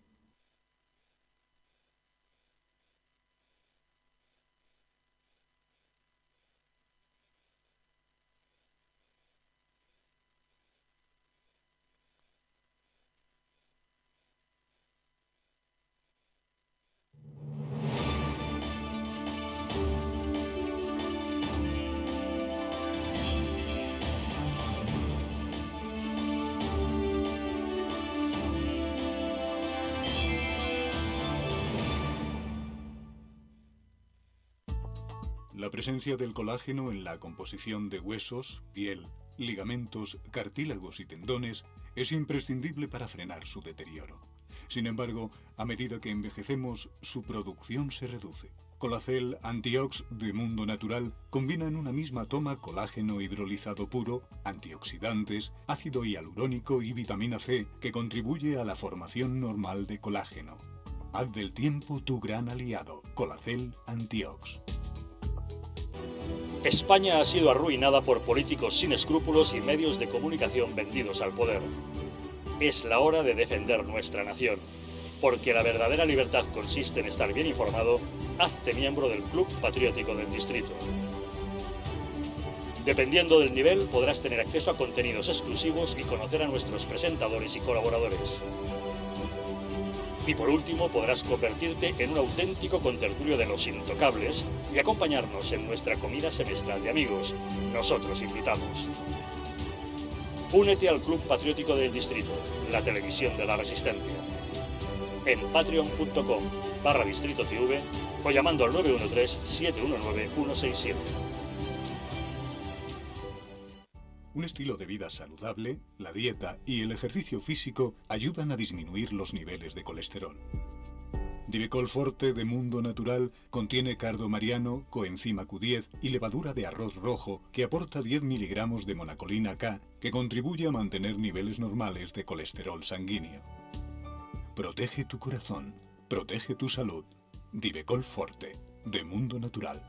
La presencia del colágeno en la composición de huesos, piel, ligamentos, cartílagos y tendones es imprescindible para frenar su deterioro. Sin embargo, a medida que envejecemos, su producción se reduce. Colacel Antiox de Mundo Natural combina en una misma toma colágeno hidrolizado puro, antioxidantes, ácido hialurónico y vitamina C que contribuye a la formación normal de colágeno. Haz del tiempo tu gran aliado. Colacel Antiox. España ha sido arruinada por políticos sin escrúpulos y medios de comunicación vendidos al poder. Es la hora de defender nuestra nación. Porque la verdadera libertad consiste en estar bien informado, hazte miembro del Club Patriótico del Distrito. Dependiendo del nivel, podrás tener acceso a contenidos exclusivos y conocer a nuestros presentadores y colaboradores. Y por último, podrás convertirte en un auténtico contertulio de los intocables y acompañarnos en nuestra comida semestral de amigos. Nosotros invitamos. Únete al Club Patriótico del Distrito, la televisión de la resistencia. En patreon.com barra distrito tv o llamando al nueve uno tres, siete uno nueve, uno seis siete. Un estilo de vida saludable, la dieta y el ejercicio físico ayudan a disminuir los niveles de colesterol. Divecol Forte de Mundo Natural contiene cardo mariano, coenzima Q diez y levadura de arroz rojo que aporta diez miligramos de monacolina K que contribuye a mantener niveles normales de colesterol sanguíneo. Protege tu corazón, protege tu salud. Divecol Forte, de Mundo Natural.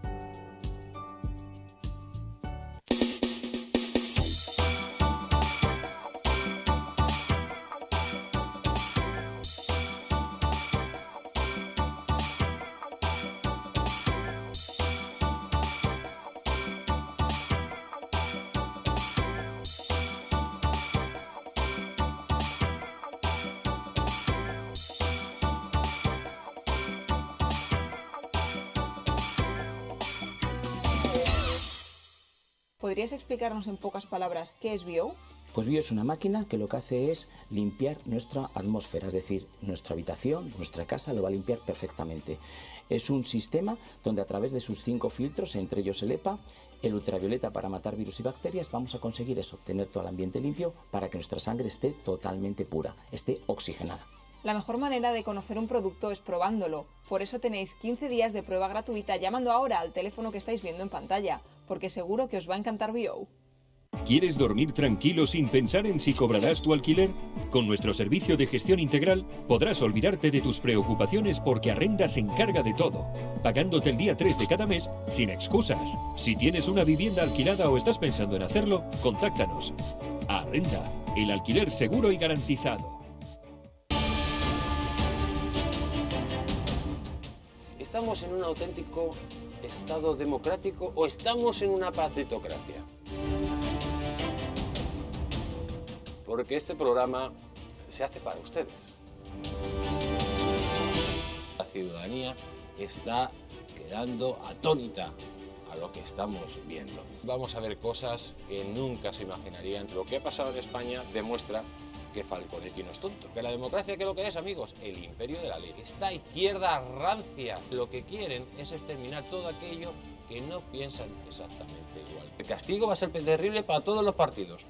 ¿Podrías explicarnos en pocas palabras qué es Bio? Pues Bio es una máquina que lo que hace es limpiar nuestra atmósfera, es decir, nuestra habitación, nuestra casa lo va a limpiar perfectamente. Es un sistema donde a través de sus cinco filtros, entre ellos el EPA, el ultravioleta para matar virus y bacterias, vamos a conseguir eso, tener todo el ambiente limpio para que nuestra sangre esté totalmente pura, esté oxigenada. La mejor manera de conocer un producto es probándolo. Por eso tenéis quince días de prueba gratuita llamando ahora al teléfono que estáis viendo en pantalla, porque seguro que os va a encantar Bio. ¿Quieres dormir tranquilo sin pensar en si cobrarás tu alquiler? Con nuestro servicio de gestión integral podrás olvidarte de tus preocupaciones porque Arrenda se encarga de todo, pagándote el día tres de cada mes sin excusas. Si tienes una vivienda alquilada o estás pensando en hacerlo, contáctanos. Arrenda, el alquiler seguro y garantizado. ¿Estamos en un auténtico Estado democrático o estamos en una partitocracia? Porque este programa se hace para ustedes. La ciudadanía está quedando atónita a lo que estamos viendo. Vamos a ver cosas que nunca se imaginarían. Lo que ha pasado en España demuestra que Falconetti no es tonto. Que la democracia, ¿qué es lo que es, amigos? El imperio de la ley. Esta izquierda rancia lo que quieren es exterminar todo aquello que no piensan exactamente igual. El castigo va a ser terrible para todos los partidos.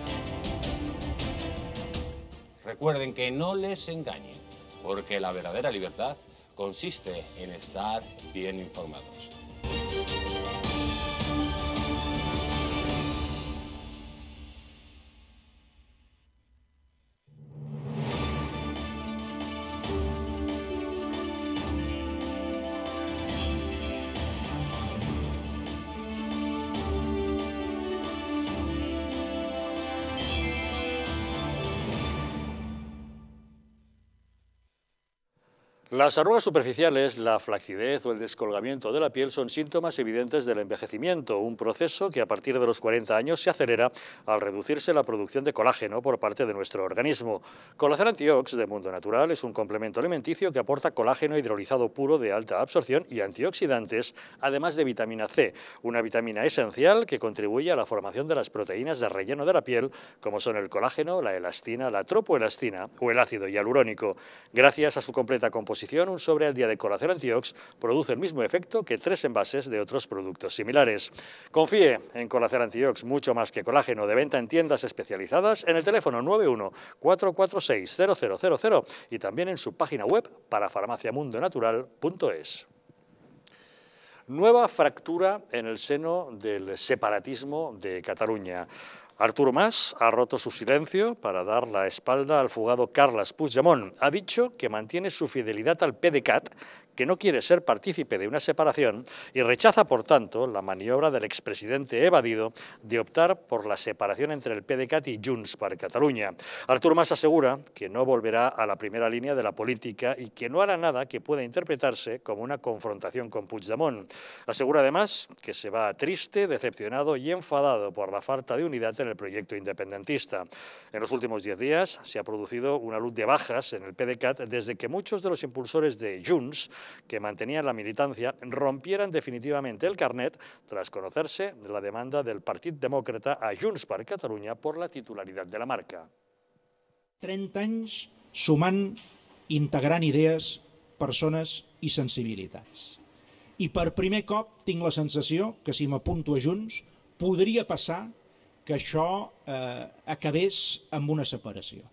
Recuerden que no les engañen, porque la verdadera libertad consiste en estar bien informados. Las arrugas superficiales, la flacidez o el descolgamiento de la piel son síntomas evidentes del envejecimiento, un proceso que a partir de los cuarenta años se acelera al reducirse la producción de colágeno por parte de nuestro organismo. Colacel Antiox de Mundo Natural es un complemento alimenticio que aporta colágeno hidrolizado puro de alta absorción y antioxidantes, además de vitamina C, una vitamina esencial que contribuye a la formación de las proteínas de relleno de la piel, como son el colágeno, la elastina, la tropoelastina o el ácido hialurónico. Gracias a su completa composición, un sobre al día de Colacel Antiox produce el mismo efecto que tres envases de otros productos similares. Confíe en Colacel Antiox, mucho más que colágeno, de venta en tiendas especializadas en el teléfono nueve uno cuatro cuatro seis cero cero cero cero y también en su página web para farmacia mundo natural punto es. Nueva fractura en el seno del separatismo de Cataluña. Artur Mas ha roto su silencio para dar la espalda al fugado Carles Puigdemont. Ha dicho que mantiene su fidelidad al PDeCAT, que no quiere ser partícipe de una separación y rechaza, por tanto, la maniobra del expresidente evadido de optar por la separación entre el PDeCAT y Junts per Catalunya. Artur Mas asegura que no volverá a la primera línea de la política y que no hará nada que pueda interpretarse como una confrontación con Puigdemont. Asegura además que se va triste, decepcionado y enfadado por la falta de unidad en el proyecto independentista. En los últimos diez días se ha producido una luz de bajas en el PDeCAT desde que muchos de los impulsores de Junts, que mantenían la militancia, rompieran definitivamente el carnet tras conocerse de la demanda del Partit Demòcrata a Junts per Catalunya por la titularidad de la marca. trenta anys sumant, integrant idees, persones i sensibilitats. I per primer cop tinc la sensació que si m'apunto a Junts podria passar que això eh, acabés amb una separació.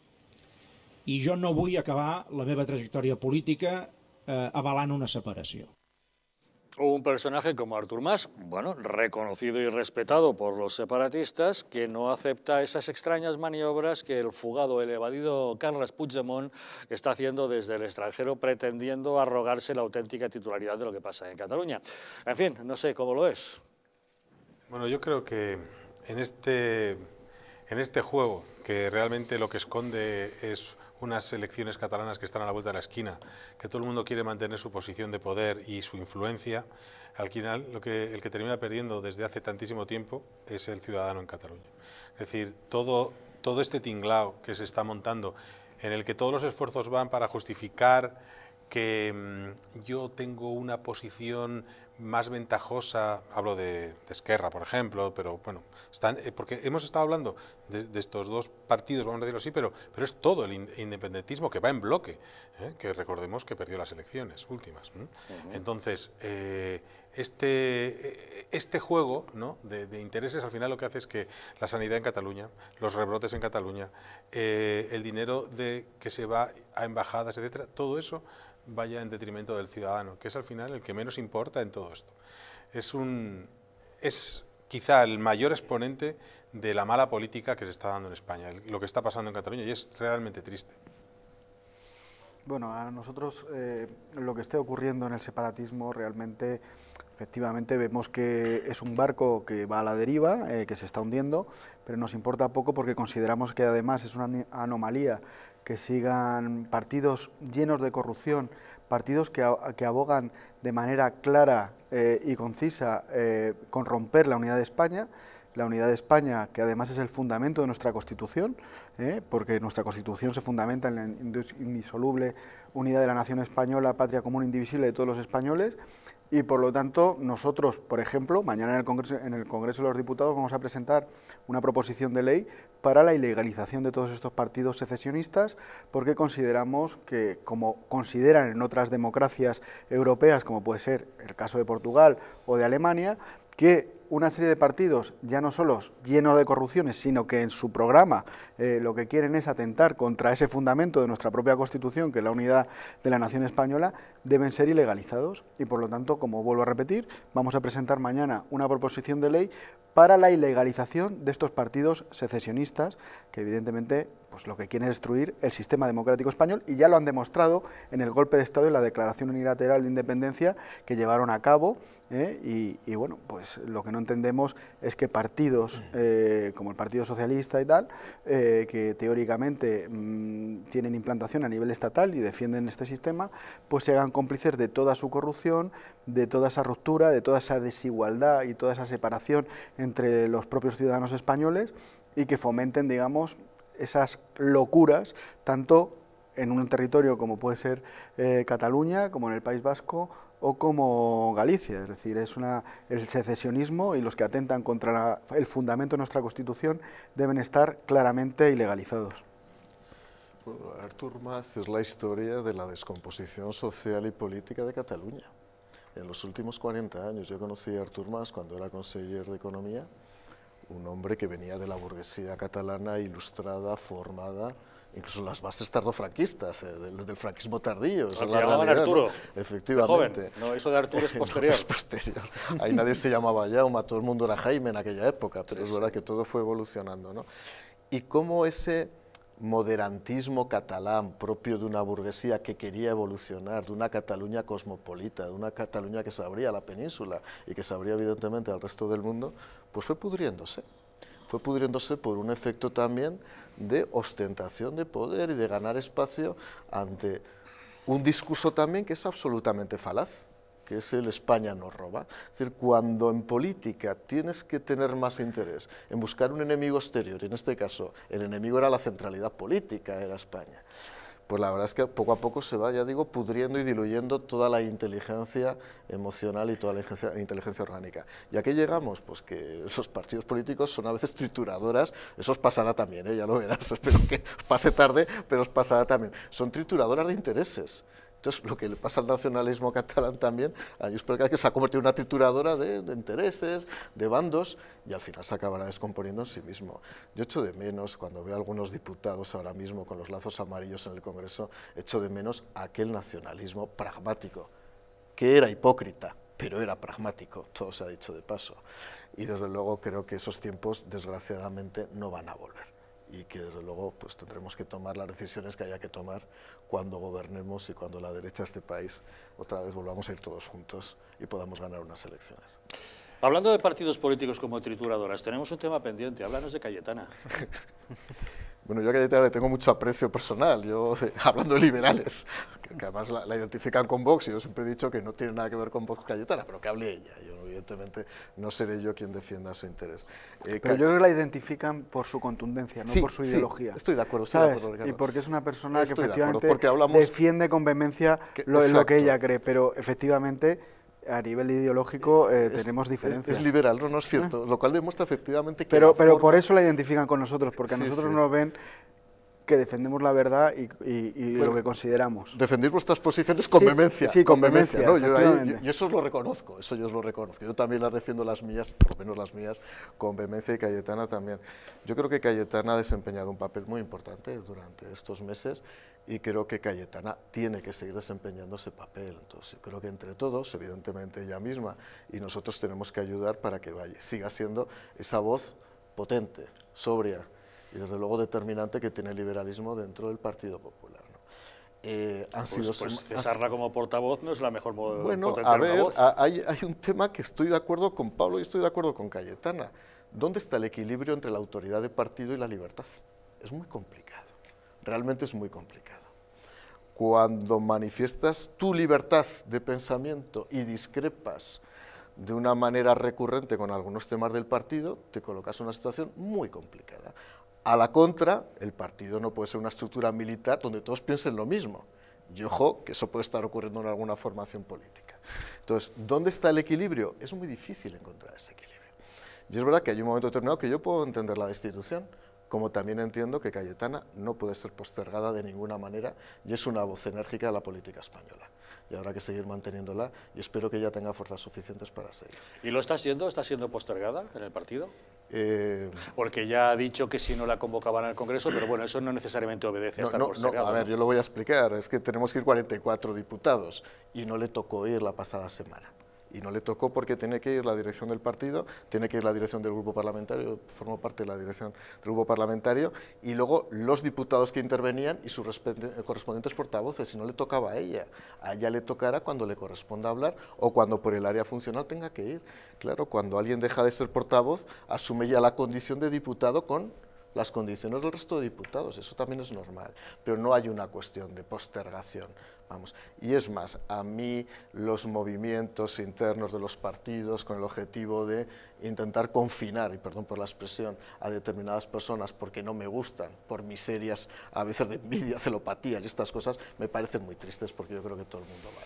I jo no vull acabar la meva trajectòria política eh, avalant una separació. Un personaje como Artur Mas, bueno, reconocido y respetado por los separatistas, que no acepta esas extrañas maniobras que el fugado, el evadido Carles Puigdemont está haciendo desde el extranjero, pretendiendo arrogarse la auténtica titularidad de lo que pasa en Cataluña. En fin, no sé cómo lo es. Bueno, yo creo que en este, en este juego, que realmente lo que esconde es unas elecciones catalanas que están a la vuelta de la esquina, que todo el mundo quiere mantener su posición de poder y su influencia, al final lo que, el que termina perdiendo desde hace tantísimo tiempo es el ciudadano en Cataluña. Es decir, todo, todo este tinglao que se está montando, en el que todos los esfuerzos van para justificar que mmm, yo tengo una posición más ventajosa, hablo de, de Esquerra, por ejemplo, pero bueno, están, eh, porque hemos estado hablando de, de estos dos partidos, vamos a decirlo así, pero, pero es todo el in, independentismo que va en bloque, ¿eh? Que recordemos que perdió las elecciones últimas. ¿eh? Uh-huh. Entonces, eh, este, este juego, ¿no? de, de intereses al final lo que hace es que la sanidad en Cataluña, los rebrotes en Cataluña, eh, el dinero de, que se va a embajadas, etcétera, todo eso vaya en detrimento del ciudadano, que es al final el que menos importa en todo esto. Es, un, es quizá el mayor exponente de la mala política que se está dando en España, lo que está pasando en Cataluña, y es realmente triste. Bueno, a nosotros eh, lo que esté ocurriendo en el separatismo realmente, efectivamente vemos que es un barco que va a la deriva, eh, que se está hundiendo, pero nos importa poco porque consideramos que además es una anomalía que sigan partidos llenos de corrupción, partidos que, que abogan de manera clara eh, y concisa eh, con romper la unidad de España, la unidad de España que además es el fundamento de nuestra Constitución, eh, porque nuestra Constitución se fundamenta en la indisoluble unidad de la nación española, patria común indivisible de todos los españoles, y por lo tanto nosotros, por ejemplo, mañana en el Congreso, en el Congreso de los Diputados vamos a presentar una proposición de ley para la ilegalización de todos estos partidos secesionistas, porque consideramos que, como consideran en otras democracias europeas, como puede ser el caso de Portugal o de Alemania, que una serie de partidos, ya no solo llenos de corrupciones, sino que en su programa eh, lo que quieren es atentar contra ese fundamento de nuestra propia Constitución, que es la unidad de la nación española, deben ser ilegalizados. Y por lo tanto, como vuelvo a repetir, vamos a presentar mañana una proposición de ley para la ilegalización de estos partidos secesionistas, que evidentemente pues, lo que quieren es destruir el sistema democrático español, y ya lo han demostrado en el golpe de Estado y la declaración unilateral de independencia que llevaron a cabo, ¿eh? y, y bueno, pues lo que no entendemos es que partidos eh, como el Partido Socialista y tal, eh, que teóricamente mmm, tienen implantación a nivel estatal y defienden este sistema, pues se hagan cómplices de toda su corrupción, de toda esa ruptura, de toda esa desigualdad y toda esa separación entre los propios ciudadanos españoles, y que fomenten, digamos, esas locuras, tanto en un territorio como puede ser eh, Cataluña, como en el País Vasco o como Galicia. Es decir, es una, el secesionismo y los que atentan contra la, el fundamento de nuestra Constitución deben estar claramente ilegalizados. Bueno, Artur Mas es la historia de la descomposición social y política de Cataluña. En los últimos cuarenta años, yo conocí a Artur Mas cuando era conseller de Economía, un hombre que venía de la burguesía catalana ilustrada, formada, incluso las bases tardofranquistas, eh, del, del franquismo tardío. Lo que llamaban Arturo, ¿no? Efectivamente. joven. No, eso de Arturo es posterior. Es posterior. Ahí nadie se llamaba Jaume, todo el mundo era Jaime en aquella época, pero sí, es verdad sí. que todo fue evolucionando, ¿no? Y cómo ese moderantismo catalán propio de una burguesía que quería evolucionar, de una Cataluña cosmopolita, de una Cataluña que se abría a la península y que se abría evidentemente al resto del mundo, pues fue pudriéndose. Fue pudriéndose por un efecto también de ostentación de poder y de ganar espacio ante un discurso también que es absolutamente falaz, que es el España nos roba. Es decir, cuando en política tienes que tener más interés en buscar un enemigo exterior, y en este caso el enemigo era la centralidad política, era España, pues la verdad es que poco a poco se va, ya digo, pudriendo y diluyendo toda la inteligencia emocional y toda la inteligencia, inteligencia orgánica. ¿Y a qué llegamos? Pues que los partidos políticos son a veces trituradoras, eso os pasará también, ¿eh? Ya lo verás, espero que os pase tarde, pero os pasará también. Son trituradoras de intereses. Entonces, lo que le pasa al nacionalismo catalán también, a ellos que se ha convertido en una trituradora de, de intereses, de bandos, y al final se acabará descomponiendo en sí mismo. Yo echo de menos, cuando veo a algunos diputados ahora mismo con los lazos amarillos en el Congreso, echo de menos aquel nacionalismo pragmático, que era hipócrita, pero era pragmático, todo se ha dicho de paso. Y desde luego creo que esos tiempos, desgraciadamente, no van a volver. Y que desde luego pues tendremos que tomar las decisiones que haya que tomar cuando gobernemos y cuando la derecha de este país otra vez volvamos a ir todos juntos y podamos ganar unas elecciones. Hablando de partidos políticos como trituradoras, tenemos un tema pendiente, háblanos de Cayetana. Bueno, yo a Cayetana le tengo mucho aprecio personal, yo hablando de liberales, que, que además la, la identifican con Vox, y yo siempre he dicho que no tiene nada que ver con Vox Cayetana, pero que hable ella, yo evidentemente no seré yo quien defienda su interés. Eh, pero yo creo que la identifican por su contundencia, no sí, por su ideología. Sí, estoy de acuerdo, ¿sabes? Estoy de acuerdo, y porque es una persona estoy que efectivamente de acuerdo, hablamos defiende con vehemencia que, lo, lo que ella cree, pero efectivamente a nivel ideológico eh, es, tenemos diferencias. Es liberal, no, no es cierto, ¿Eh? Lo cual demuestra efectivamente que... Pero, pero forma... por eso la identifican con nosotros, porque a sí, nosotros sí. nos ven que defendemos la verdad y, y, y bueno, lo que consideramos. Defendéis vuestras posiciones con sí, vehemencia. Sí, con vehemencia, ¿no? yo, ahí, yo, yo eso lo reconozco, eso yo os lo reconozco. Yo también las defiendo las mías, por lo menos las mías, con vehemencia, y Cayetana también. Yo creo que Cayetana ha desempeñado un papel muy importante durante estos meses y creo que Cayetana tiene que seguir desempeñando ese papel. Entonces, yo creo que entre todos, evidentemente ella misma y nosotros tenemos que ayudar para que vaya, siga siendo esa voz potente, sobria, y desde luego determinante que tiene el liberalismo dentro del Partido Popular, ¿no? Eh, han pues, sido pues cesarla como portavoz no es la mejor bueno, a ver, a, hay, hay un tema que estoy de acuerdo con Pablo y estoy de acuerdo con Cayetana. ¿Dónde está el equilibrio entre la autoridad de partido y la libertad? Es muy complicado, realmente es muy complicado. Cuando manifiestas tu libertad de pensamiento y discrepas de una manera recurrente con algunos temas del partido, te colocas en una situación muy complicada. A la contra, el partido no puede ser una estructura militar donde todos piensen lo mismo. Y ojo, que eso puede estar ocurriendo en alguna formación política. Entonces, ¿dónde está el equilibrio? Es muy difícil encontrar ese equilibrio. Y es verdad que hay un momento determinado que yo puedo entender la destitución, como también entiendo que Cayetana no puede ser postergada de ninguna manera y es una voz enérgica de la política española. Y habrá que seguir manteniéndola y espero que ella tenga fuerzas suficientes para seguir. ¿Y lo está siendo? ¿Está siendo postergada en el partido? Eh, Porque ya ha dicho que si no la convocaban al Congreso, pero bueno, eso no necesariamente obedece a no, estar no, postergada. No, a ver, yo lo voy a explicar, es que tenemos que ir cuarenta y cuatro diputados y no le tocó ir la pasada semana. Y no le tocó porque tiene que ir la dirección del partido, tiene que ir la dirección del grupo parlamentario, formo parte de la dirección del grupo parlamentario, y luego los diputados que intervenían y sus correspondientes portavoces, y no le tocaba a ella. A ella le tocará cuando le corresponda hablar o cuando por el área funcional tenga que ir. Claro, cuando alguien deja de ser portavoz, asume ya la condición de diputado con las condiciones del resto de diputados, eso también es normal, pero no hay una cuestión de postergación, vamos. Y es más, a mí los movimientos internos de los partidos con el objetivo de intentar confinar, y perdón por la expresión, a determinadas personas porque no me gustan, por miserias, a veces de envidia, celopatías y estas cosas, me parecen muy tristes porque yo creo que todo el mundo vale.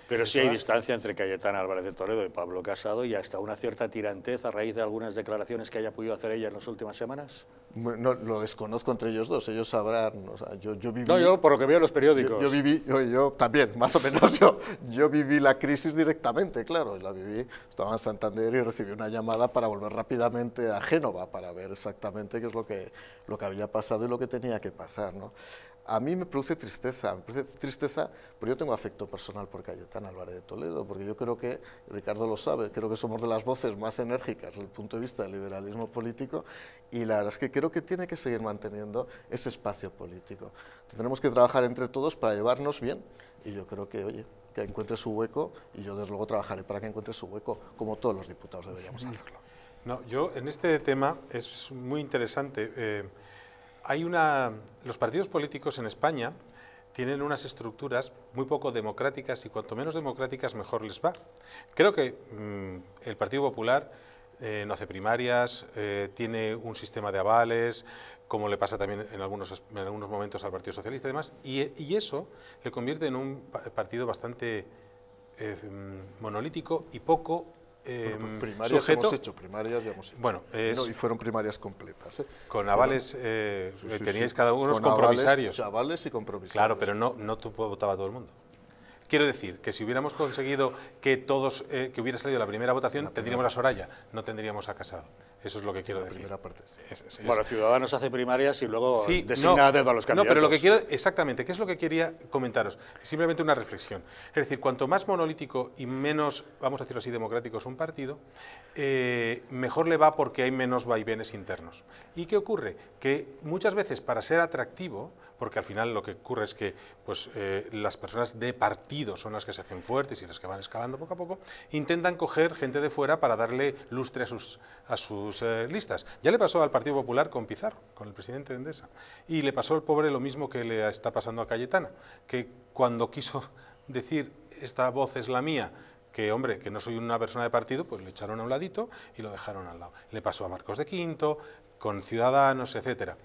Pero sí hay distancia entre Cayetana Álvarez de Toledo y Pablo Casado y hasta una cierta tirantez a raíz de algunas declaraciones que haya podido hacer ella en las últimas semanas. No, lo desconozco entre ellos dos, ellos sabrán. O sea, yo, yo viví, no, yo por lo que veo en los periódicos. Yo, yo viví, yo, yo también, más o menos, yo, yo viví la crisis directamente, claro, la viví, estaba en Santander y recibí una llamada para volver rápidamente a Génova para ver exactamente qué es lo que, lo que había pasado y lo que tenía que pasar, ¿no? A mí me produce tristeza, me produce tristeza porque yo tengo afecto personal por Cayetana Álvarez de Toledo, porque yo creo que, Ricardo lo sabe, creo que somos de las voces más enérgicas desde el punto de vista del liberalismo político y la verdad es que creo que tiene que seguir manteniendo ese espacio político. Tendremos que trabajar entre todos para llevarnos bien y yo creo que, oye, que encuentre su hueco y yo desde luego trabajaré para que encuentre su hueco, como todos los diputados deberíamos hacerlo. No, yo en este tema es muy interesante. Eh, Hay una, los partidos políticos en España tienen unas estructuras muy poco democráticas y cuanto menos democráticas mejor les va. Creo que mmm, el Partido Popular eh, no hace primarias, eh, tiene un sistema de avales, como le pasa también en algunos, en algunos momentos al Partido Socialista y demás, y, y eso le convierte en un partido bastante eh, monolítico y poco Eh, bueno, primarias sujeto, hemos hecho, primarias ya hemos hecho. Bueno, es, no, y fueron primarias completas. ¿eh? Con avales, eh, sí, sí, teníais sí. cada uno unos con compromisarios. Avales, avales y compromisarios. Claro, pero no, no votaba todo el mundo. Quiero decir que si hubiéramos conseguido que todos, eh, que hubiera salido la primera votación, la primera tendríamos a Soraya, sí. no tendríamos a Casado. Eso es lo que quiero la decir. Primera parte, sí. es, es, bueno, Ciudadanos hace primarias y luego sí, designa no, a dedo a los candidatos. No, pero lo que quiero, exactamente, ¿qué es lo que quería comentaros? Simplemente una reflexión. Es decir, cuanto más monolítico y menos, vamos a decirlo así, democrático es un partido, eh, mejor le va porque hay menos vaivenes internos. ¿Y qué ocurre? Que muchas veces para ser atractivo, porque al final lo que ocurre es que pues, eh, las personas de partido son las que se hacen fuertes y las que van escalando poco a poco, intentan coger gente de fuera para darle lustre a sus, a sus eh, listas. Ya le pasó al Partido Popular con Pizarro, con el presidente de Endesa, y le pasó al pobre lo mismo que le está pasando a Cayetana, que cuando quiso decir esta voz es la mía, que hombre, que no soy una persona de partido, pues le echaron a un ladito y lo dejaron al lado. Le pasó a Marcos de Quinto, con Ciudadanos, etcétera.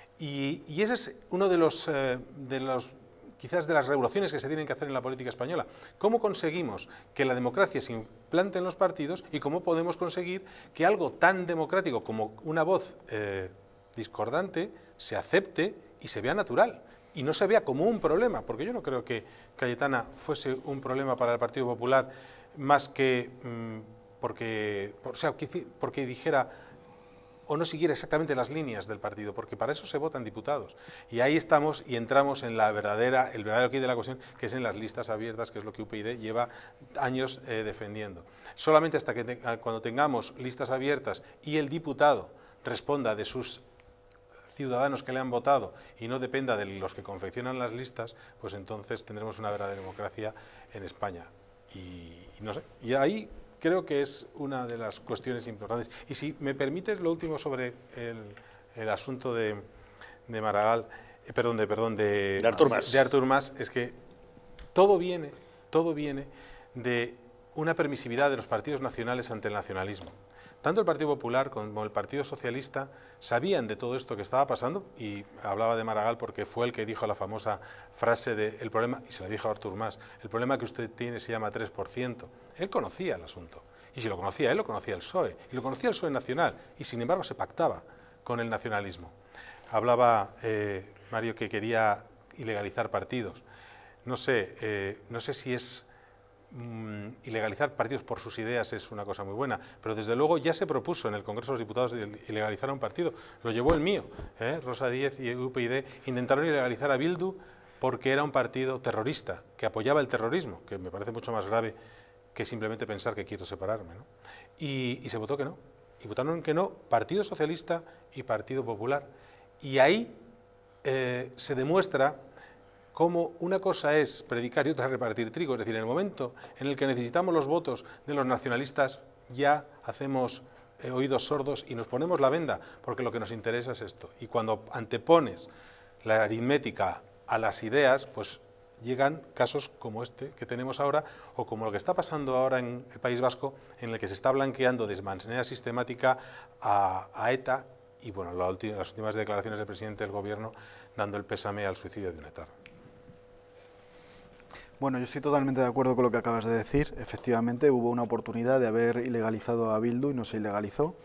Y, y ese es uno de los, eh, de los, quizás de las regulaciones que se tienen que hacer en la política española. ¿Cómo conseguimos que la democracia se implante en los partidos y cómo podemos conseguir que algo tan democrático como una voz eh, discordante se acepte y se vea natural? Y no se vea como un problema, porque yo no creo que Cayetana fuese un problema para el Partido Popular más que mmm, porque, por, o sea, porque dijera o no siguiera exactamente las líneas del partido, porque para eso se votan diputados. Y ahí estamos y entramos en la verdadera, el verdadero quid de la cuestión, que es en las listas abiertas, que es lo que U P Ydy lleva años eh, defendiendo. Solamente hasta que te, cuando tengamos listas abiertas y el diputado responda de sus ciudadanos que le han votado y no dependa de los que confeccionan las listas, pues entonces tendremos una verdadera democracia en España. Y, y no sé, y ahí creo que es una de las cuestiones importantes. Y si me permites lo último sobre el, el asunto de, de Maragall, eh, perdón, de, perdón, de, de Artur Mas. de Artur Mas, es que todo viene, todo viene de una permisividad de los partidos nacionales ante el nacionalismo. Tanto el Partido Popular como el Partido Socialista sabían de todo esto que estaba pasando, y hablaba de Maragall porque fue el que dijo la famosa frase de el problema, y se la dijo a Artur Mas, el problema que usted tiene se llama tres por ciento. Él conocía el asunto, y si lo conocía él, lo conocía el P S O E, y lo conocía el P S O E nacional, y sin embargo se pactaba con el nacionalismo. Hablaba eh, Mario que quería ilegalizar partidos. No sé, eh, no sé si es... ilegalizar partidos por sus ideas es una cosa muy buena, pero desde luego ya se propuso en el Congreso de los Diputados ilegalizar a un partido, lo llevó el mío, ¿eh? Rosa Díez y U P Ydy intentaron ilegalizar a Bildu porque era un partido terrorista, que apoyaba el terrorismo, que me parece mucho más grave que simplemente pensar que quiero separarme, ¿no? Y, y se votó que no, y votaron que no Partido Socialista y Partido Popular, y ahí eh, se demuestra cómo una cosa es predicar y otra repartir trigo, es decir, en el momento en el que necesitamos los votos de los nacionalistas ya hacemos eh, oídos sordos y nos ponemos la venda, porque lo que nos interesa es esto. Y cuando antepones la aritmética a las ideas, pues llegan casos como este que tenemos ahora, o como lo que está pasando ahora en el País Vasco, en el que se está blanqueando de manera sistemática a, a ETA, y bueno, la última, las últimas declaraciones del presidente del Gobierno dando el pésame al suicidio de un etarra. Bueno, yo estoy totalmente de acuerdo con lo que acabas de decir. Efectivamente, hubo una oportunidad de haber ilegalizado a Bildu y no se ilegalizó.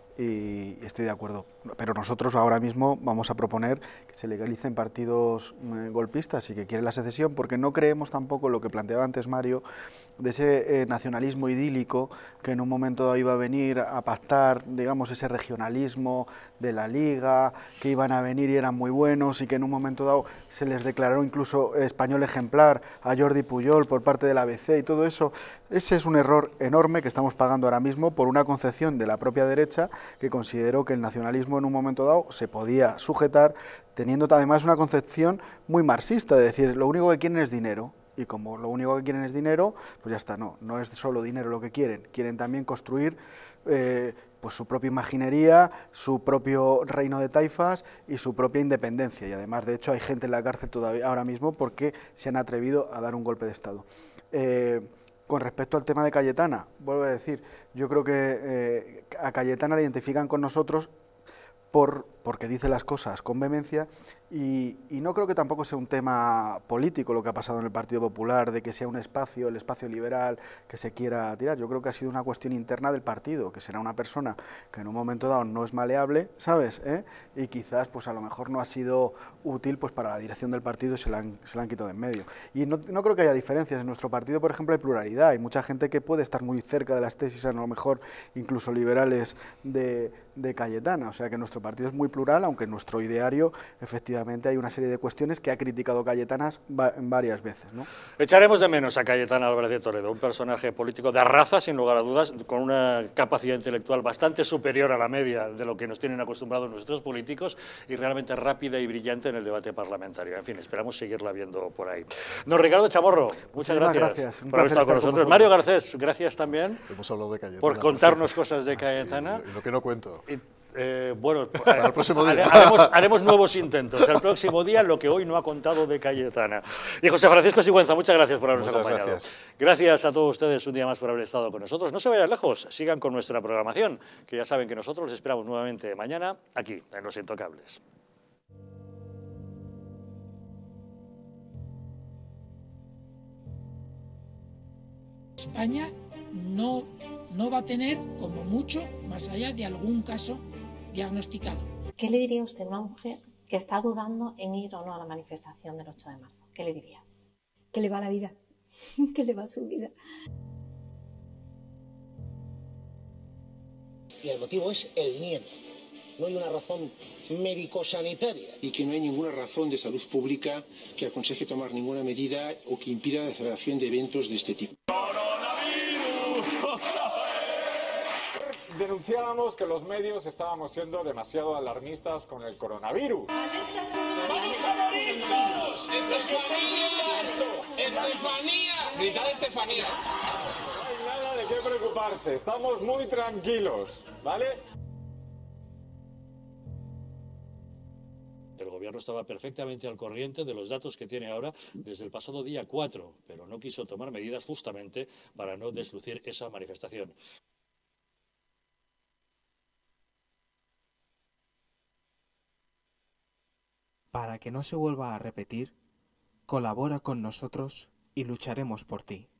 Y estoy de acuerdo. Pero nosotros ahora mismo vamos a proponer que se legalicen partidos eh, golpistas y que quieren la secesión, porque no creemos tampoco lo que planteaba antes Mario, de ese eh, nacionalismo idílico que en un momento dado iba a venir a pactar, digamos, ese regionalismo de la Liga, que iban a venir y eran muy buenos y que en un momento dado se les declaró incluso español ejemplar a Jordi Pujol por parte del A B C y todo eso. Ese es un error enorme que estamos pagando ahora mismo por una concepción de la propia derecha que consideró que el nacionalismo en un momento dado se podía sujetar, teniendo además una concepción muy marxista, de decir, lo único que quieren es dinero. Y como lo único que quieren es dinero, pues ya está, no, no es solo dinero lo que quieren, quieren también construir eh, pues su propia imaginería, su propio reino de taifas y su propia independencia. Y además, de hecho, hay gente en la cárcel todavía ahora mismo porque se han atrevido a dar un golpe de Estado. Eh, con respecto al tema de Cayetana, vuelvo a decir, yo creo que eh, a Cayetana la identifican con nosotros por, porque dice las cosas con vehemencia y, y no creo que tampoco sea un tema político lo que ha pasado en el Partido Popular, de que sea un espacio, el espacio liberal, que se quiera tirar. Yo creo que ha sido una cuestión interna del partido, que será una persona que en un momento dado no es maleable, ¿sabes? ¿Eh? Y quizás pues a lo mejor no ha sido útil pues para la dirección del partido y se la han, se la han quitado de en medio. Y no, no creo que haya diferencias. En nuestro partido, por ejemplo, hay pluralidad, hay mucha gente que puede estar muy cerca de las tesis, a lo mejor incluso liberales de, de Cayetana, o sea que nuestro partido es muy plural, aunque en nuestro ideario efectivamente hay una serie de cuestiones que ha criticado Cayetanas va varias veces, ¿no? Echaremos de menos a Cayetana Álvarez de Toledo, un personaje político de raza, sin lugar a dudas, con una capacidad intelectual bastante superior a la media de lo que nos tienen acostumbrados nuestros políticos y realmente rápida y brillante en el debate parlamentario. En fin, esperamos seguirla viendo por ahí. Don Ricardo Chamorro, muchas gracias, gracias. por haber estado con nosotros. Con Mario Garcés, gracias también Hemos hablado de Cayetana, por contarnos cosas de Cayetana. Y, y lo que no cuento. Y, Eh, bueno, el próximo día. Haremos, haremos nuevos intentos. El próximo día, lo que hoy no ha contado de Cayetana. Y José Francisco Sigüenza, muchas gracias por habernos muchas acompañado. Gracias. gracias a todos ustedes un día más por haber estado con nosotros. No se vayan lejos, sigan con nuestra programación, que ya saben que nosotros los esperamos nuevamente mañana aquí, en Los Intocables. España no, no va a tener, como mucho, más allá de algún caso diagnosticado. ¿Qué le diría usted a una mujer que está dudando en ir o no a la manifestación del ocho de marzo? ¿Qué le diría? Que le va la vida, que le va su vida. Y el motivo es el miedo. No hay una razón médico-sanitaria. Y que no hay ninguna razón de salud pública que aconseje tomar ninguna medida o que impida la celebración de eventos de este tipo. Denunciábamos que los medios estábamos siendo demasiado alarmistas con el coronavirus. ¡Vamos a morir todos! ¡Estefanía! ¡Estefanía! Gritad Estefanía. No hay nada de qué preocuparse, estamos muy tranquilos, ¿vale? El gobierno estaba perfectamente al corriente de los datos que tiene ahora desde el pasado día cuatro, pero no quiso tomar medidas justamente para no deslucir esa manifestación. Para que no se vuelva a repetir, colabora con nosotros y lucharemos por ti.